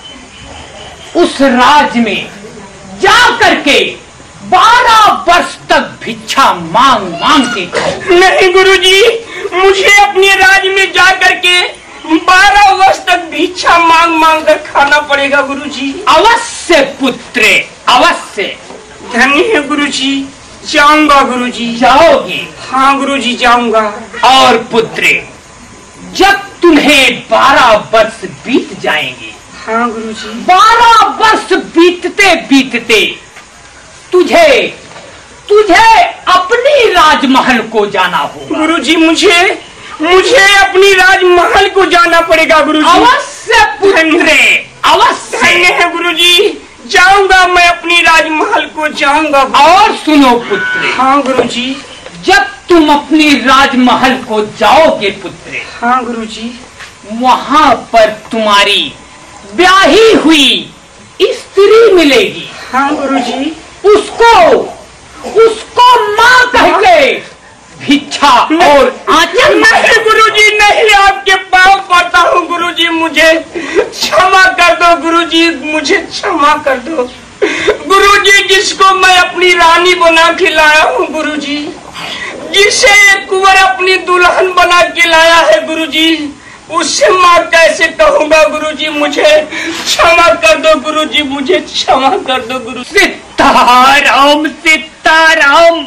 उस राज में जा करके बारह वर्ष तक भिक्षा मांग मांग के खाओ। नहीं गुरुजी, मुझे अपने राज में जा करके बारह वर्ष तक भिक्षा मांग मांग कर खाना पड़ेगा गुरुजी। अवश्य पुत्र, अवश्य। धन्य है गुरुजी, जाऊंगा गुरुजी। जाओगे? हाँ गुरुजी, जाऊंगा। और पुत्र, जब तुम्हें बारह वर्ष बीत जाएंगे, हाँ गुरुजी, बारह वर्ष बीतते बीतते तुझे तुझे अपनी राजमहल को जाना होगा। गुरुजी, मुझे मुझे अपनी राजमहल को जाना पड़ेगा गुरुजी। अवश्य पुत्र, अवश्य। धन्य है गुरुजी, जाऊंगा मैं अपनी राजमहल को जाऊंगा। और सुनो पुत्र, हाँ गुरुजी, जब तुम अपनी राजमहल को जाओगे पुत्र, हाँ गुरुजी, वहाँ पर तुम्हारी ब्याही हुई स्त्री मिलेगी। हाँ गुरुजी, उसको उसको माँ कह के भिक्षा और आंचल। नहीं गुरुजी, नहीं, आपके पाँव पड़ता हूँ गुरुजी, मुझे क्षमा कर दो गुरुजी, मुझे क्षमा कर दो गुरुजी, जिसको मैं अपनी रानी बना के लाया हूँ गुरुजी, जिसे एक कुंवर अपनी दुल्हन बना के लाया है गुरुजी, उससे माँ कैसे कहूँगा गुरुजी? मुझे क्षमा कर दो गुरुजी, मुझे क्षमा कर दो गुरु। सीताराम सीताराम,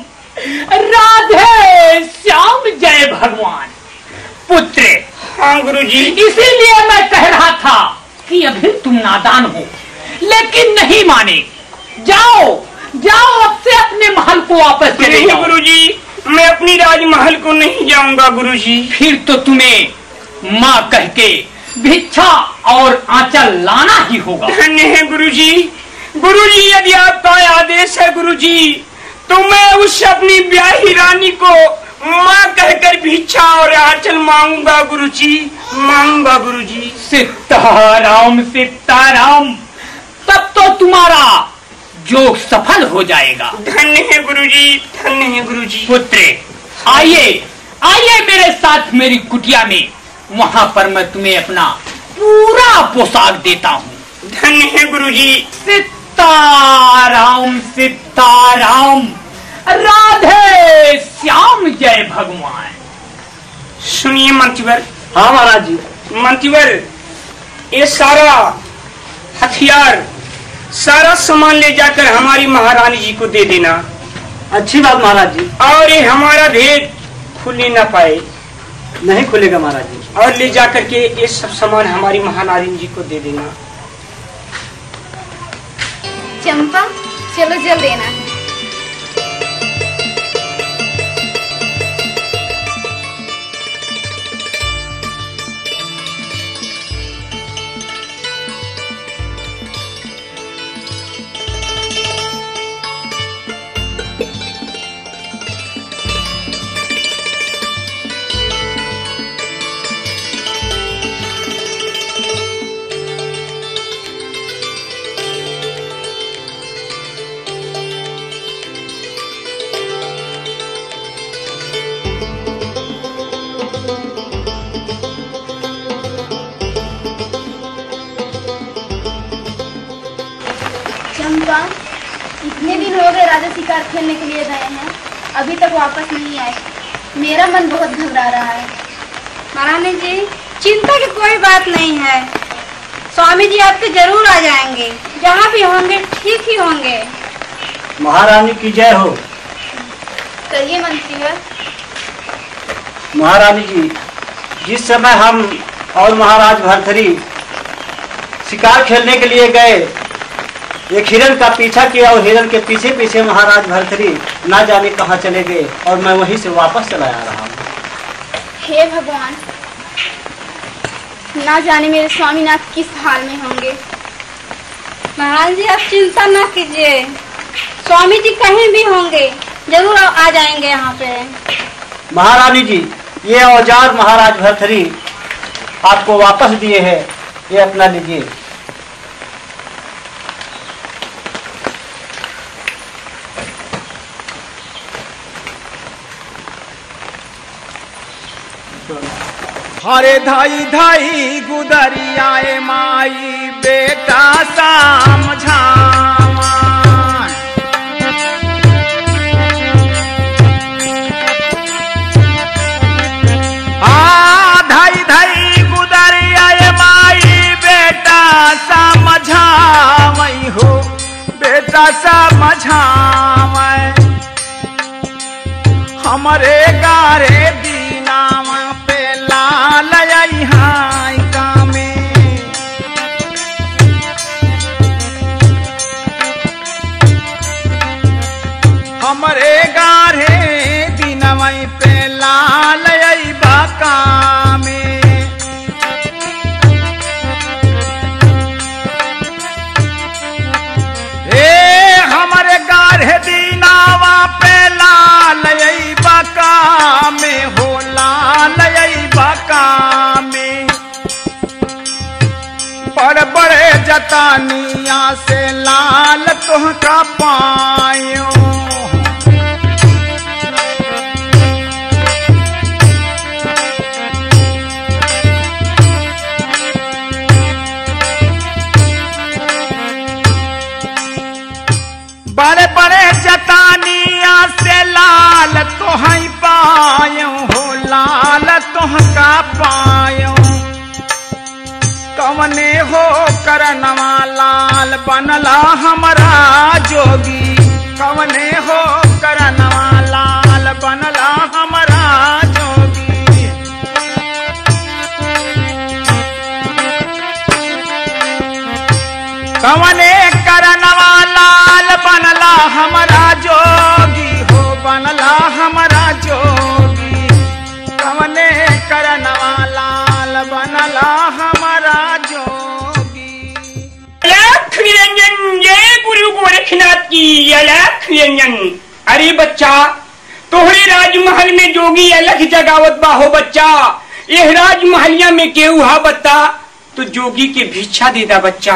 राधे श्याम, जय भगवान। पुत्र, हाँ गुरुजी। इसीलिए मैं कह रहा था कि अभी तुम नादान हो, लेकिन नहीं माने। जाओ जाओ, अब से अपने महल को वापस चले जाओ। गुरुजी, मैं अपनी राजमहल को नहीं जाऊंगा गुरुजी। फिर तो तुम्हें माँ कह के भिक्षा और आंचल लाना ही होगा। धन्य है गुरुजी। गुरुजी, यदि आपका आदेश है गुरुजी, तो मैं उस अपनी ब्याही रानी को माँ कहकर भिक्षा और आंचल मांगूंगा गुरुजी, मांगूंगा गुरुजी। सीताराम सीताराम, तब तो तुम्हारा जोग सफल हो जाएगा। धन्य है गुरुजी, धन्य है गुरुजी। पुत्र, आइए आइए मेरे साथ मेरी कुटिया में, वहाँ पर मैं तुम्हें अपना पूरा पोशाक देता हूँ। धन्य है गुरुजी। सीताराम सीताराम, राधे श्याम, जय भगवान। सुनिए मंत्रीवर। हाँ महाराज जी। मंत्रीवर, ये सारा हथियार, सारा सामान ले जाकर हमारी महारानी जी को दे देना। अच्छी बात महाराज जी। और ये हमारा भेद खुलने न पाए। नहीं खुलेगा महाराज जी। और ले जाकर के ये सब सामान हमारी महारानी जी को दे देना। चंपा, चलो जल देना है। चंपा, इतने दिन हो गए राजा शिकार खेलने के लिए गए हैं, अभी तक वापस नहीं आए। मेरा मन बहुत घबरा रहा है। महारानी जी, चिंता की कोई बात नहीं है। स्वामी जी आपके जरूर आ जाएंगे। जहाँ भी होंगे ठीक ही होंगे। महारानी की जय हो। कहिए मंत्रीवर। महारानी जी, जिस समय हम और महाराज भरथरी शिकार खेलने के लिए गए, एक हिरण का पीछा किया और हिरण के पीछे पीछे महाराज भरथरी ना जाने कहाँ चले गए, और मैं वहीं से वापस चला आ रहा हूँ। हे भगवान, ना जाने मेरे स्वामीनाथ किस हाल में होंगे। महाराज जी, आप चिंता न कीजिए। स्वामी जी कहीं भी होंगे, जरूर आ जाएंगे यहाँ पे। महारानी जी, ये औजार महाराज भरथरी आपको वापस दिए हैं, ये अपना लीजिए। हरे धाई धाई गुदरियाए माई बेटा समझावा। आ धाई धाई गुदरियाए माई बेटा समझावई हो, बेटा समझावई। हमरे गारे दीनावा पे लाल आई कामे। हमरे गारे दीनावा पे लाल आई कामे। ए हमरे गारे दीनावा पे लाल आई कामे हो, लाल में बड़ बड़े जतानिया से लाल तुहका पायो। बड़ का पायो कवने हो करनवा लाल बनला हमारा जोगी कवने हो करनवा लाल बनला हमारा जोगी कवने करनवा लाल बनला हमारा जोगी हो बनला हमारा जोगी कवने करनवा लाल बनला हमारा जोगी। अलख निरंजन जय गुरु गोरखनाथ की अलख निरंजन। अरे बच्चा तोहरे राजमहल में जोगी अलख जगावत बा हो बच्चा। यह राजमहलिया में केहू हा बता तो जोगी के भिक्षा दे दा बच्चा।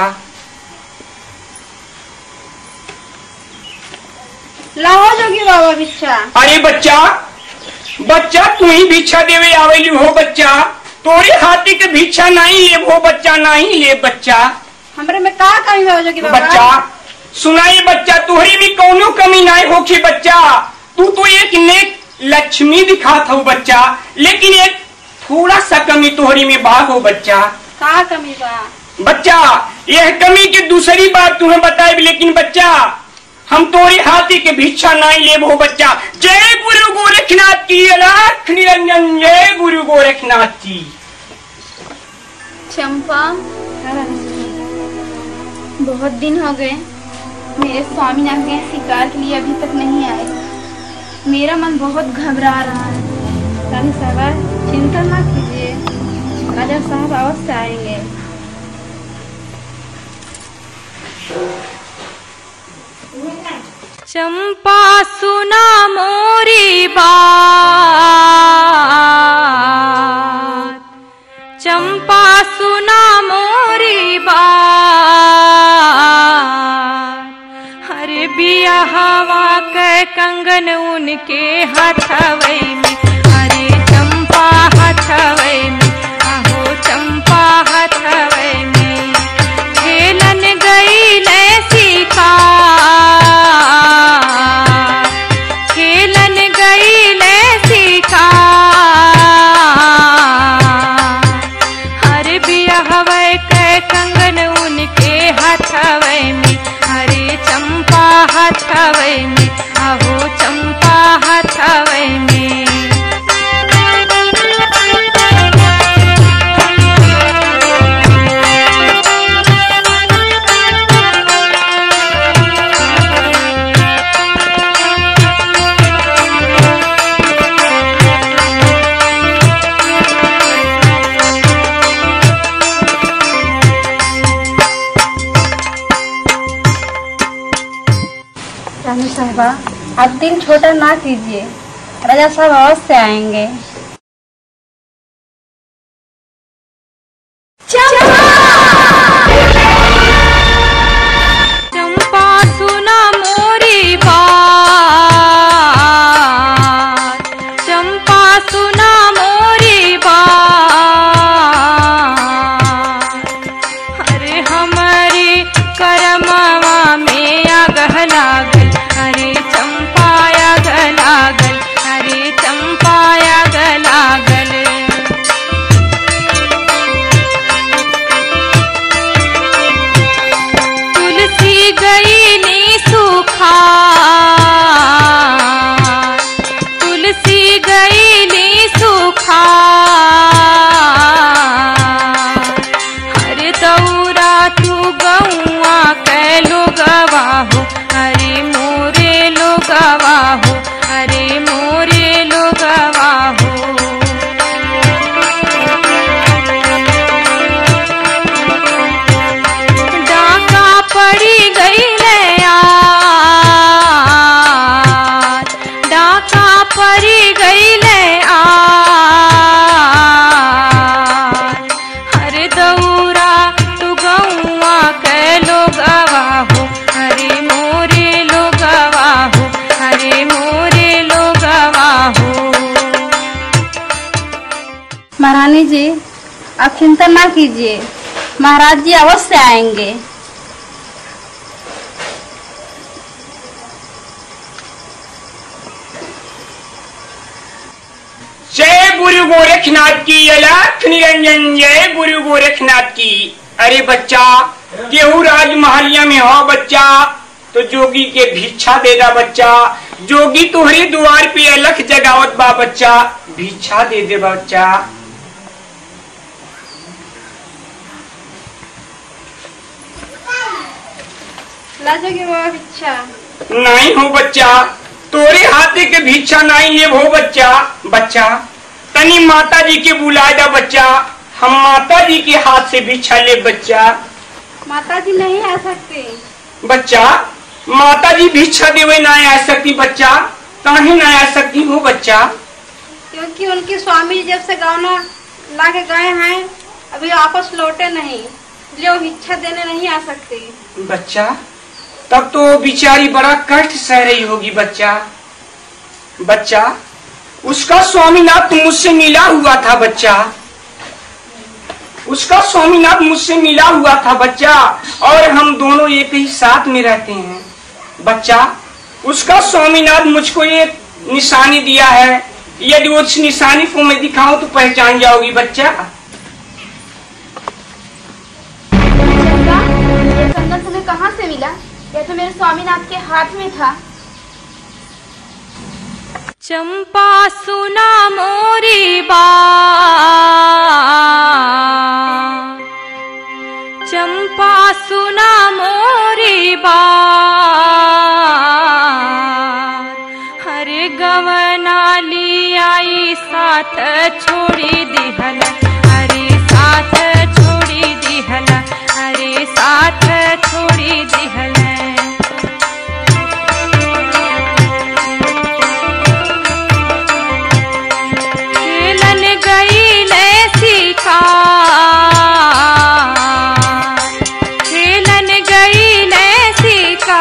लाओ जोगी बाबा भिक्षा। अरे बच्चा बच्चा तू ही भिक्षा देवे आवेली हो बच्चा। तोरे हाथी के भिक्षा नहीं ले हो बच्चा नहीं ले बच्चा। हमरे में का कमी बा जोगी बाबा? बच्चा सुनाई बच्चा तुहरी में कोनो कमी नहीं होगी बच्चा। तू तो एक नेक लक्ष्मी दिखात हो बच्चा लेकिन एक थोड़ा सा कमी तुहरी में बा हो बच्चा। का कमी बा? बच्चा यह कमी की दूसरी बात तुम्हें बताए लेकिन बच्चा हम तोरे हाथी के भिक्षा नहीं ले हो बच्चा। जय गुरु गोरखनाथ की अलख निरंजन जय गुरु गोरखनाथ की। चंपा बहुत दिन हो गए मेरे स्वामीनाथ के शिकार के लिए अभी तक नहीं आए। मेरा मन बहुत घबरा रहा है। रानी साहब चिंता ना कीजिए राजा साहब अवश्य आएंगे। चंपा सुना मोरी बात चंपा सुना मोरी बात। हरे बिया हवा के कंगन उनके हथवै में। हरे चंपा हथवै में आहो चंपा हथवै में। खेलन गई ले शिकार खेलन गई ले शिकार। हरे बियाहवै के कंगन उनके हथवै में। हरे चंपा हथवै में आहो चंपा हथवै में। रानी साहबा आप दिल छोटा ना कीजिए राजा साहब अवश्य आएंगे। चंपा सुना मोरी बात चंपा सुना मोरी बात। अरे हमारे करमवा में आगह लागल। हरे चंपा आगह लागल। हरे चंपा आगह लागल। तुलसी गईली सूखा तुलसी गईली सूखा। हरे दौरा तू गौआ कैलो गवाहो। हरे मोरे लो गवाहो। हरे मोरे लो गवाहो। डाका पड़ी गई ले आज डाका पड़ी गई ले आज। हरे दौरा तू गौआ कैलो गवाहो। हरे मोरे लो गवाहो। हरे मोरे लो गवाहो। महारानी जी आप चिंता ना कीजिए महाराज जी अवश्य आएंगे। जय गुरु गुरु गोरखनाथ की अलख निरंजन जय गुरु गोरखनाथ की। अरे बच्चा केहू राज महलिया में हो बच्चा तो जोगी के भिक्षा दे दा बच्चा। जोगी तुहरे द्वार पे अलख जगावत बा बच्चा, भिक्षा दे दे बच्चा। ला जोगी बाबा भिक्षा। नहीं हो बच्चा, तोरे हाथे के भिक्षा नहीं है वो बच्चा। बच्चा तनी माता जी के बुला दा बच्चा, हम माता जी के हाथ से भिक्षा ले बच्चा। माता जी नहीं आ सकती बच्चा, माता जी भिक्षा देवे ना आ सकती बच्चा। काहे ना आ सकती हो बच्चा? क्योंकि उनके स्वामी जब से गौना ला के गए हैं अभी वापस लौटे नहीं, इसलिए वो भिक्षा देने नहीं आ सकती। बच्चा तब तो बिचारी बड़ा कष्ट सह रही होगी बच्चा। बच्चा उसका स्वामीनाथ मुझसे मिला हुआ था बच्चा, उसका स्वामीनाथ मुझसे मिला हुआ था बच्चा, और हम दोनों एक ही साथ में रहते हैं बच्चा। उसका स्वामीनाथ मुझको एक निशानी दिया है, यदि उस निशानी को मैं दिखाऊं तो पहचान जाओगी बच्चा। चंपा, ये कंगन तुम्हें कहाँ से मिला? यह तो मेरे स्वामीनाथ के हाथ में था। चंपा सुना मोरी बात, चंपा सुना मोरी बात, हरे गवना ली आई साथ छोड़ी दिहल, हरे साथ छोड़ी दिहल, हरे साथ छोड़ी दिहल। खेलन गई ले सिका,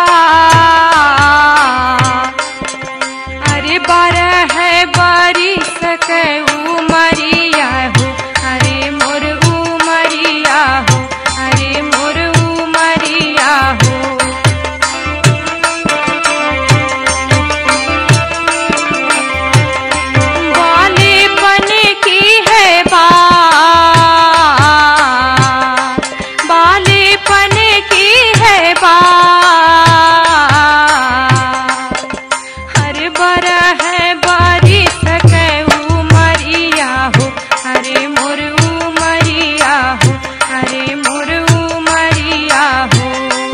अरे बारह है बारिश के उमरिया हो, अरे मोर उमरिया हो, अरे मोर उमरिया हो। बालेपन की है बात, बालेपन की है बात, हर बारह है बारिश के उमरिया हो, अरे मोर उमरिया हो, अरे मोर उमरिया हो।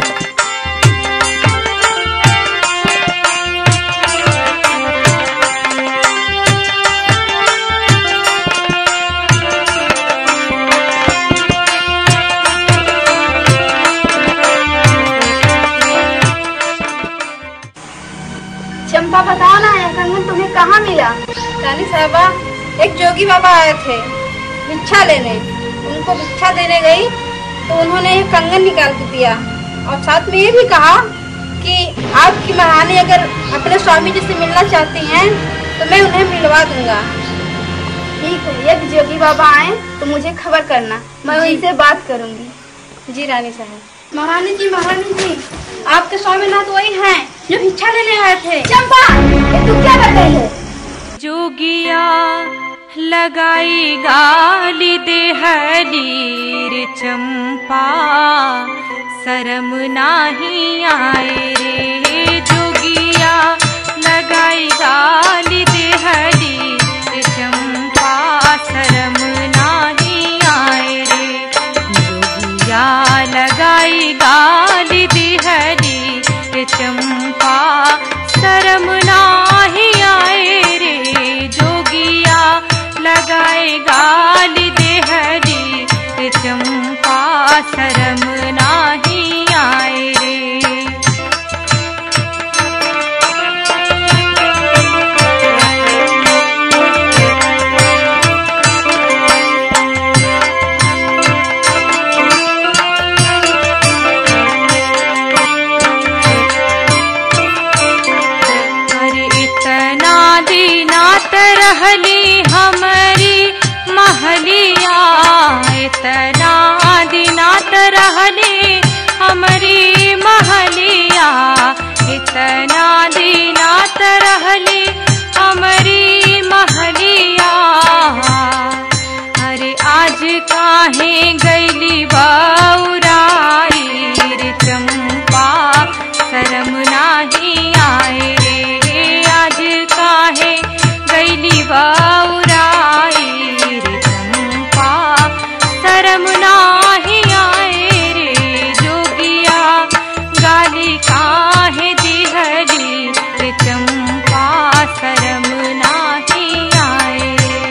चंपा बताओ ना, यह कंगन तुम्हें कहाँ मिला? रानी साहबा, एक जोगी बाबा आए थे भिक्षा लेने, उनको भिक्षा देने गई तो उन्होंने एक कंगन निकाल के दिया और साथ में ये भी कहा कि आपकी महारानी अगर अपने स्वामी जी से मिलना चाहती हैं तो मैं उन्हें मिलवा दूंगा। ठीक है, यदि जोगी बाबा आए तो मुझे खबर करना, मैं उनसे बात करूंगी। जी रानी साहब। महारानी जी, महारानी जी, आपके स्वामीनाथ वही हैं जो भिक्षा लेने आए थे। चंपा, ये तू क्या कर रही है? जोगिया लगाई गाली देहली रे चंपा, शरम नाही आए रे। जोगिया लगाई गाली देहली रे चंपा, शरम नाही आए रे। जोगिया लगाई गाली देहली रे चंपा, शरम नाही आए रे। जोगिया लगाए गाली देहली रे चंपा, शरम नाही आए रे। काहे गैली बाउराई रे चंपा शरम नाही आए रे। आज काहे गैली बाउराई रे चंपा शरम नाही आए रे। जोगिया गाली काहे दिहली रे चंपा शरम नाही आए रे।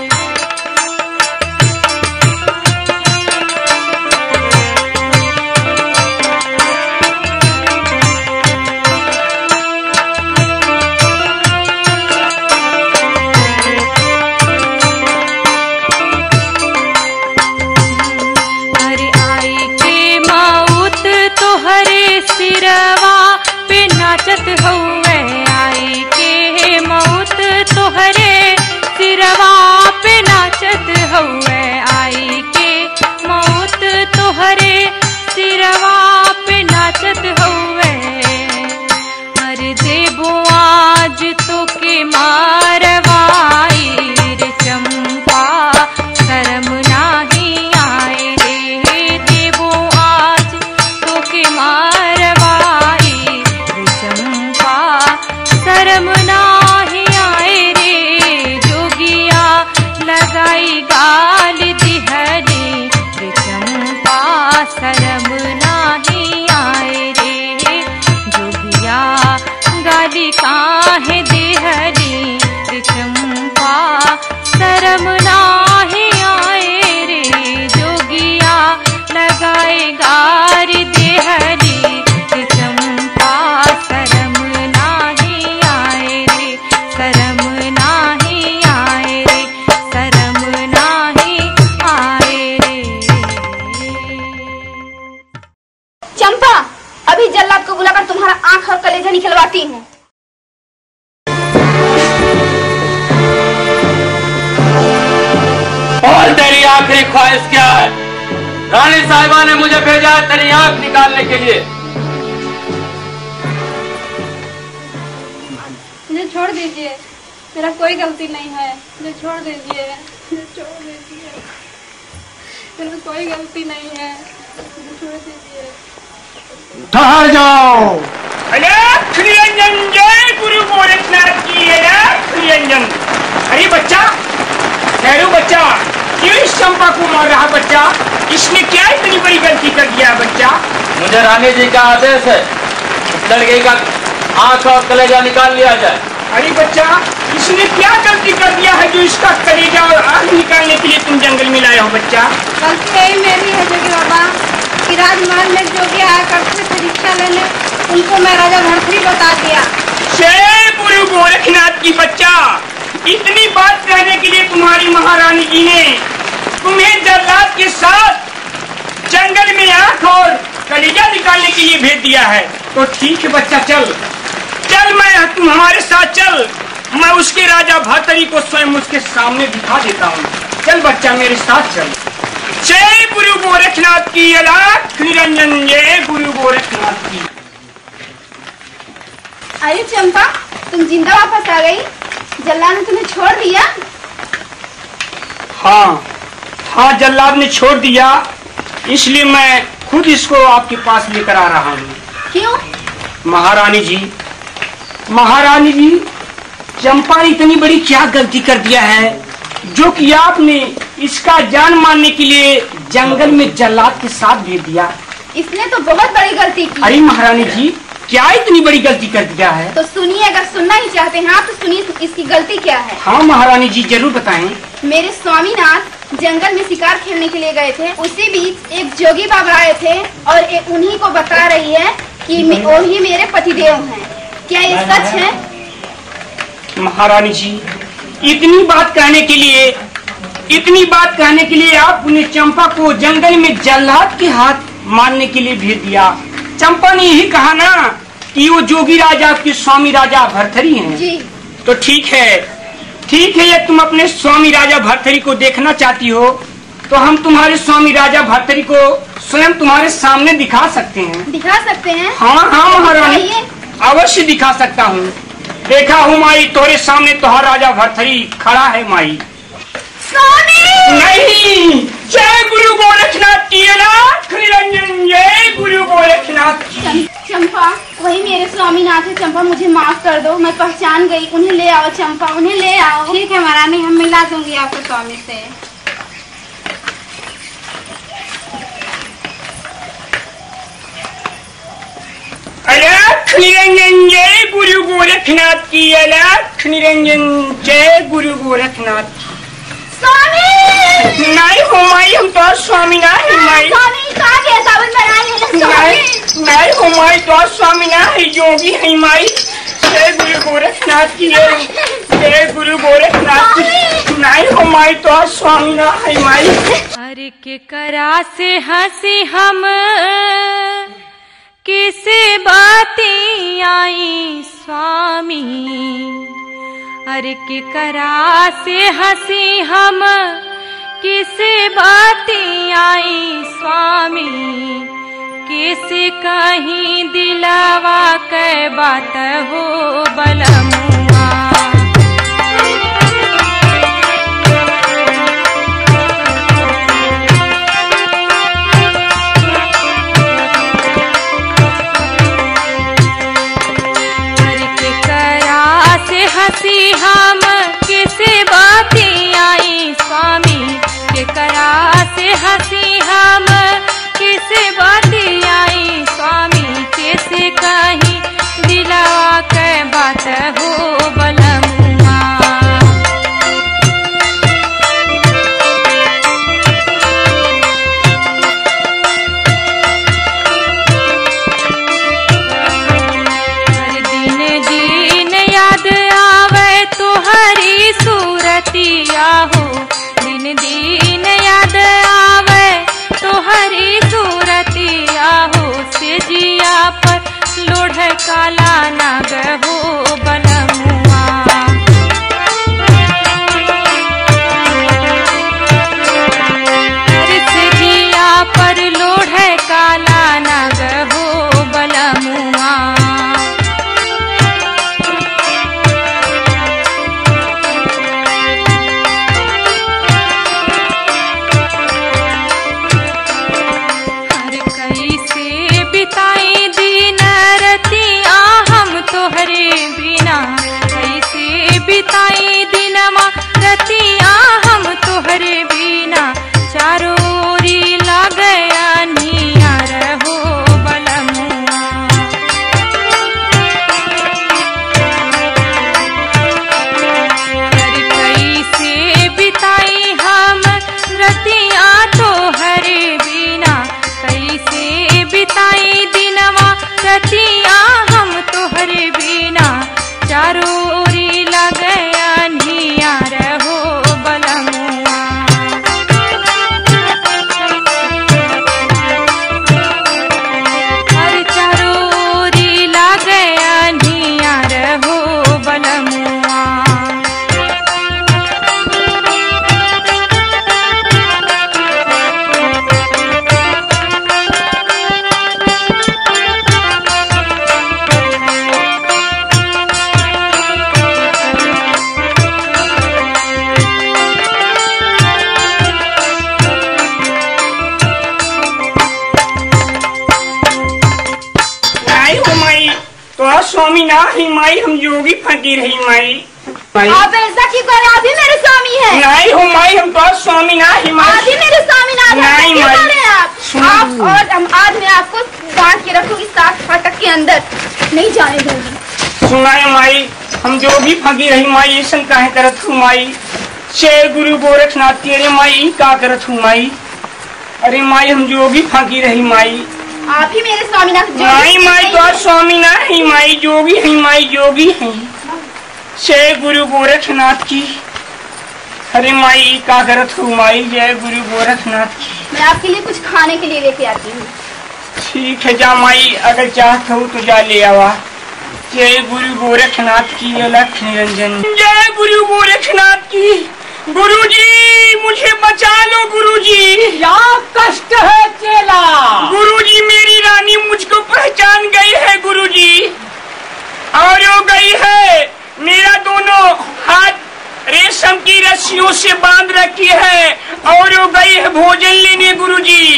अरे आई के मौत तोहरे सिरवा पे नाचत हउए। आई के मौत तोहरे सिरवा पे नाचत हउए। आई के मौत तोहरे सिरवा पे नाचत हउए। अरे देबो आज तो के मारवाई रे चंपा शरम नाही आए रे। देबो आज तो के मारवाई रे चंपा शरम नाही आए रे। जोगिया लगाई गाल दिहली रे चंपा शरम नाही आए रे। जोगिया गाली काहे दिहली रे चंपा शरम नाही आए रे। जोगिया लगाए गार देहली रे चंपा शरम नाही आए रे। शरम नाही आए रे। शरम नाही आए रे। चंपा, अभी जल्लाद को बुलाकर तुम्हारा आंख और कलेजा निकलवाती हूँ। और तेरी आखिरी ख्वाहिश क्या है? रानी साहिबा ने मुझे भेजा है तेरी आंख निकालने के लिए। मुझे छोड़ दीजिए, मेरा कोई गलती नहीं है। मुझे छोड़ दीजिए, मुझे छोड़ दीजिए, मेरा कोई गलती नहीं है। मुझे छोड़ दीजिए। ठहर जाओ। अलग निरंजन, जय गुरु गोरखनाथ की अलग निरंजन। अरे बच्चा, ठहरो बच्चा, क्यों इस चंपा को मार रहा बच्चा? इसने क्या इतनी बड़ी गलती कर दिया बच्चा? मुझे रानी जी का आदेश है इस लड़के का आंख और कलेजा निकाल लिया जाए। अरे बच्चा, इसने क्या गलती कर दिया है जो इसका कलेजा और आंख निकालने के लिए तुम जंगल में लाए हो बच्चा? गलती यही मेरी है जोगी बाबा कि राजमहल में जोगी आया करते थे रिक्शा लेने, उनको मैं राजा भरथरी बता दिया। जय गुरु गोरखनाथ की बच्चा, इतनी बात कहने के लिए तुम्हारी महारानी जी ने तुम्हें जल्लाद के साथ जंगल में आंख और कलेजा निकालने के लिए भेज दिया है। तो ठीक है बच्चा, चल चल, मैं तुम हमारे साथ चल। मैं उसके राजा भरथरी को स्वयं उसके सामने दिखा देता हूँ। चल बच्चा, मेरे साथ चल। जय गुरु गोरखनाथ की अलख निरंजन, जय गुरु गोरखनाथ की। अरे चंपा, तुम जिंदा वापस आ गई। जल्लाद ने तुम्हें छोड़ दिया? हाँ हाँ, जल्लाद ने छोड़ दिया, इसलिए मैं खुद इसको आपके पास लेकर आ रहा हूँ। क्यों? महारानी जी, महारानी जी, चंपा ने इतनी बड़ी क्या गलती कर दिया है जो कि आपने इसका जान मारने के लिए जंगल में जल्लाद के साथ भेज दिया? इसने तो बहुत बड़ी गलती की। अरे महारानी जी, क्या इतनी बड़ी गलती कर दिया है? तो सुनिए, अगर सुनना ही चाहते हैं आप तो सुनिए इसकी गलती क्या है। हाँ महारानी जी, जरूर बताएं। मेरे स्वामीनाथ जंगल में शिकार खेलने के लिए गए थे। उसी बीच एक जोगी बाबा आए थे और एक उन्हीं को बता रही है कि वही मेरे पतिदेव हैं। क्या ये सच है? महारानी जी, इतनी बात कहने के लिए इतनी बात कहने के लिए आपने चंपा को जंगल में जल्लाद के हाथ मारने के लिए भेज दिया। चंपा ने यही कहा ना कि वो जोगी राजा के स्वामी राजा भरथरी हैं। जी। तो ठीक है, ठीक है, ये तुम अपने स्वामी राजा भरथरी को देखना चाहती हो तो हम तुम्हारे स्वामी राजा भरथरी को स्वयं तुम्हारे सामने दिखा सकते हैं। दिखा सकते हैं? हाँ हाँ महारानी, अवश्य दिखा सकता हूँ। देखा हूँ माई, तोरे सामने तोहर राजा भरथरी खड़ा है माई। स्वामी! नहीं, जय चंपा, वही मेरे स्वामीनाथ है। चंपा मुझे माफ कर दो, मैं पहचान गई। उन्हें ले आओ चंपा, उन्हें ले आओ। ठीक है महारानी, हम मिला दूंगी आपको स्वामी से। अलख निरंजन जय गुरु गोरखनाथ की, अलख निरंजन जय गुरु गोरखनाथ। स्वामी नहीं हो माई, हम तो स्वामी ना है माई। स्वामी कहाँ गए? सावन बनाए हैं ना स्वामी। नहीं नहीं हो माई, तो स्वामी ना है, योगी है माई। जय गुरु गोरखनाथ की, जय गुरु गोरखनाथ की। नहीं हो माई, तो स्वामी ना है माई। हर के करा से हंसी हम किसे बातें आई स्वामी, हर के करा से हंसी हम किसे बातें आई स्वामी, किसे कहीं दिलावा के बात हो बलमुआ। हंसी हम किसे बातें आई स्वामी, के करा से हंसी हम किसे बातें आई स्वामी, किसे कहीं दिलावा के बात हो बलमुआ। हर दिन दिन याद तो हरी सूरतिया हो, दिन दिन याद आवे तो हरी सूरतिया हो, से जिया पर लोढ़ काला नाग हो बलमुआ। से जिया पर लोढ़ काला नाग हो बलमुआ। बिताई दिन रतिया हम तोहरे बिना, कैसे बिताई दिनमा रतिया हम तोहरे बिना, चारों ओरी लागया नियार हो बलमुआ। कैसे बिताई हम रतिया तोहरे बिना, कैसे बिताई दिनवा रतिया हम तोहरे बिना, चारों ओरी लगया नियार हो बलमुआ। हर चारों ओरी लगया नियार हो बलमुआ। स्वामी ना ही माई, हम योगी फकीर ही माई। आप ऐसा क्यों कर रहे हैं? आप ही मेरे स्वामी हैं। नहीं हो माई, हम तो स्वामी ना ही माई। आप ही मेरे स्वामी ना नहीं क्यों माई। कर रहे हैं आप? आप और हम आज मैं आपको बांध के रखूंगी सात फाटक के अंदर, नहीं जाने दूंगी। सुनाए माई, हम योगी फकीर ही माई, ऐसा काहे करत हूँ माई। जय गुरु गोरखनाथ तेरे माई, का करत हूँ माई। अरे माई, हम योगी फकीर ही माई। आप ही मेरे स्वामीनाथ। नहीं माई, तो स्वामी ना ही माई, योगी है माई, योगी है। जय गुरु गोरखनाथ की। अरे माई, का करत हूँ माई। जय गुरु गोरखनाथ की। मैं आपके लिए कुछ खाने के लिए लेके आती हूँ। ठीक है, जा माई, अगर चाहत हो तो जा ले आवा। जय गुरु गोरखनाथ की, अलख निरंजन। जय गुरु गोरखनाथ की। गुरुजी मुझे बचा लो गुरुजी। क्या कष्ट है चेला? गुरुजी मेरी रानी मुझको पहचान गई है गुरुजी, और वो गई है, मेरा दोनों हाथ रेशम की रस्सियों से बांध रखी है, और वो गई है भोजन लेने गुरुजी,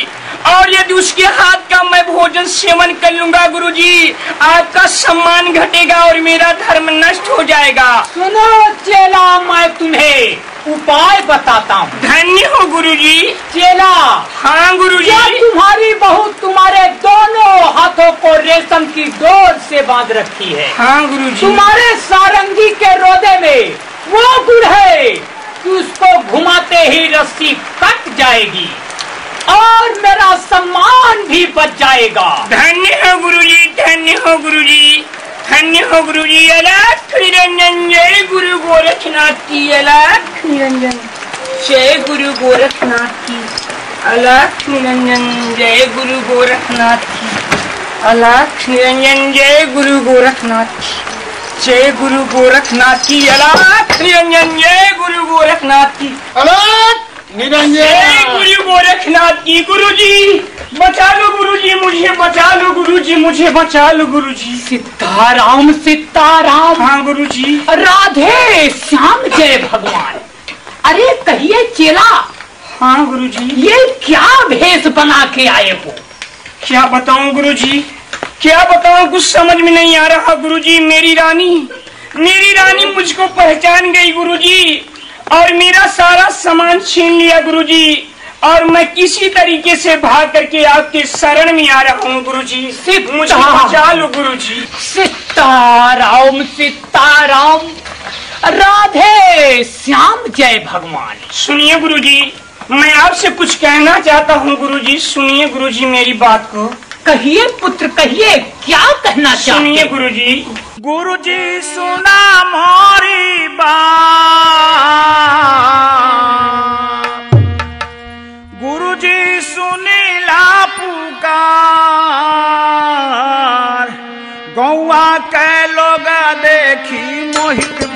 और यदि उसके हाथ का मैं भोजन सेवन कर लूंगा गुरुजी, आपका सम्मान घटेगा और मेरा धर्म नष्ट हो जाएगा। सुनो चेला, मैं तुम्हें उपाय बताता हूँ। धन्य हो गुरुजी। चेला, हाँ गुरुजी। क्या तुम्हारी बहू तुम्हारे दोनों हाथों को रेशम की डोर से बांध रखी है? हाँ गुरुजी। तुम्हारे सारंगी के रोदे में वो गुड़ है कि उसको घुमाते ही रस्सी कट जाएगी और मेरा सम्मान भी बच जाएगा। धन्य हो गुरुजी, धन्य हो गुरुजी, धन्य हो गुरुजी। अलख निरंजन, जय गुरु गोरखनाथ की। अलख निरंजन, जय गुरु गोरखनाथ की। अलख निरंजन, जय गुरु गोरखनाथ की। अलख निरंजन, जय गुरु गोरखनाथ की। जय गुरु गोरखनाथ की। अलख निरंजन, जय गुरु गोरखनाथ की। अलख निरंजन, जय गुरु गोरखनाथ की। गुरुजी बचा लो, गुरुजी मुझे बचा लो, गुरुजी मुझे बचा लो गुरुजी। सीताराम सीताराम। हाँ गुरुजी। राधे श्याम, जय भगवान। अरे कहिए चेला। हाँ गुरुजी। ये क्या भेष बना के आए हो? क्या बताऊं गुरुजी, क्या बताऊं, कुछ समझ में नहीं आ रहा गुरुजी। मेरी रानी, मेरी रानी मुझको पहचान गई गुरुजी और मेरा सारा सामान छीन लिया गुरुजी, और मैं किसी तरीके से भाग करके आपके शरण में आ रहा हूँ गुरुजी। मुझे बचा लो गुरुजी। सीताराम सीताराम, राधे श्याम, जय भगवान। सुनिए गुरुजी, मैं आपसे कुछ कहना चाहता हूँ गुरुजी। सुनिए गुरुजी मेरी बात को। कहिए पुत्र कहिए, क्या कहना चाहते? सुनिए गुरुजी। गुरुजी सुना मोरी बात, गुरुजी सुनीला पुकार, गौआ के लोग देखी मोहित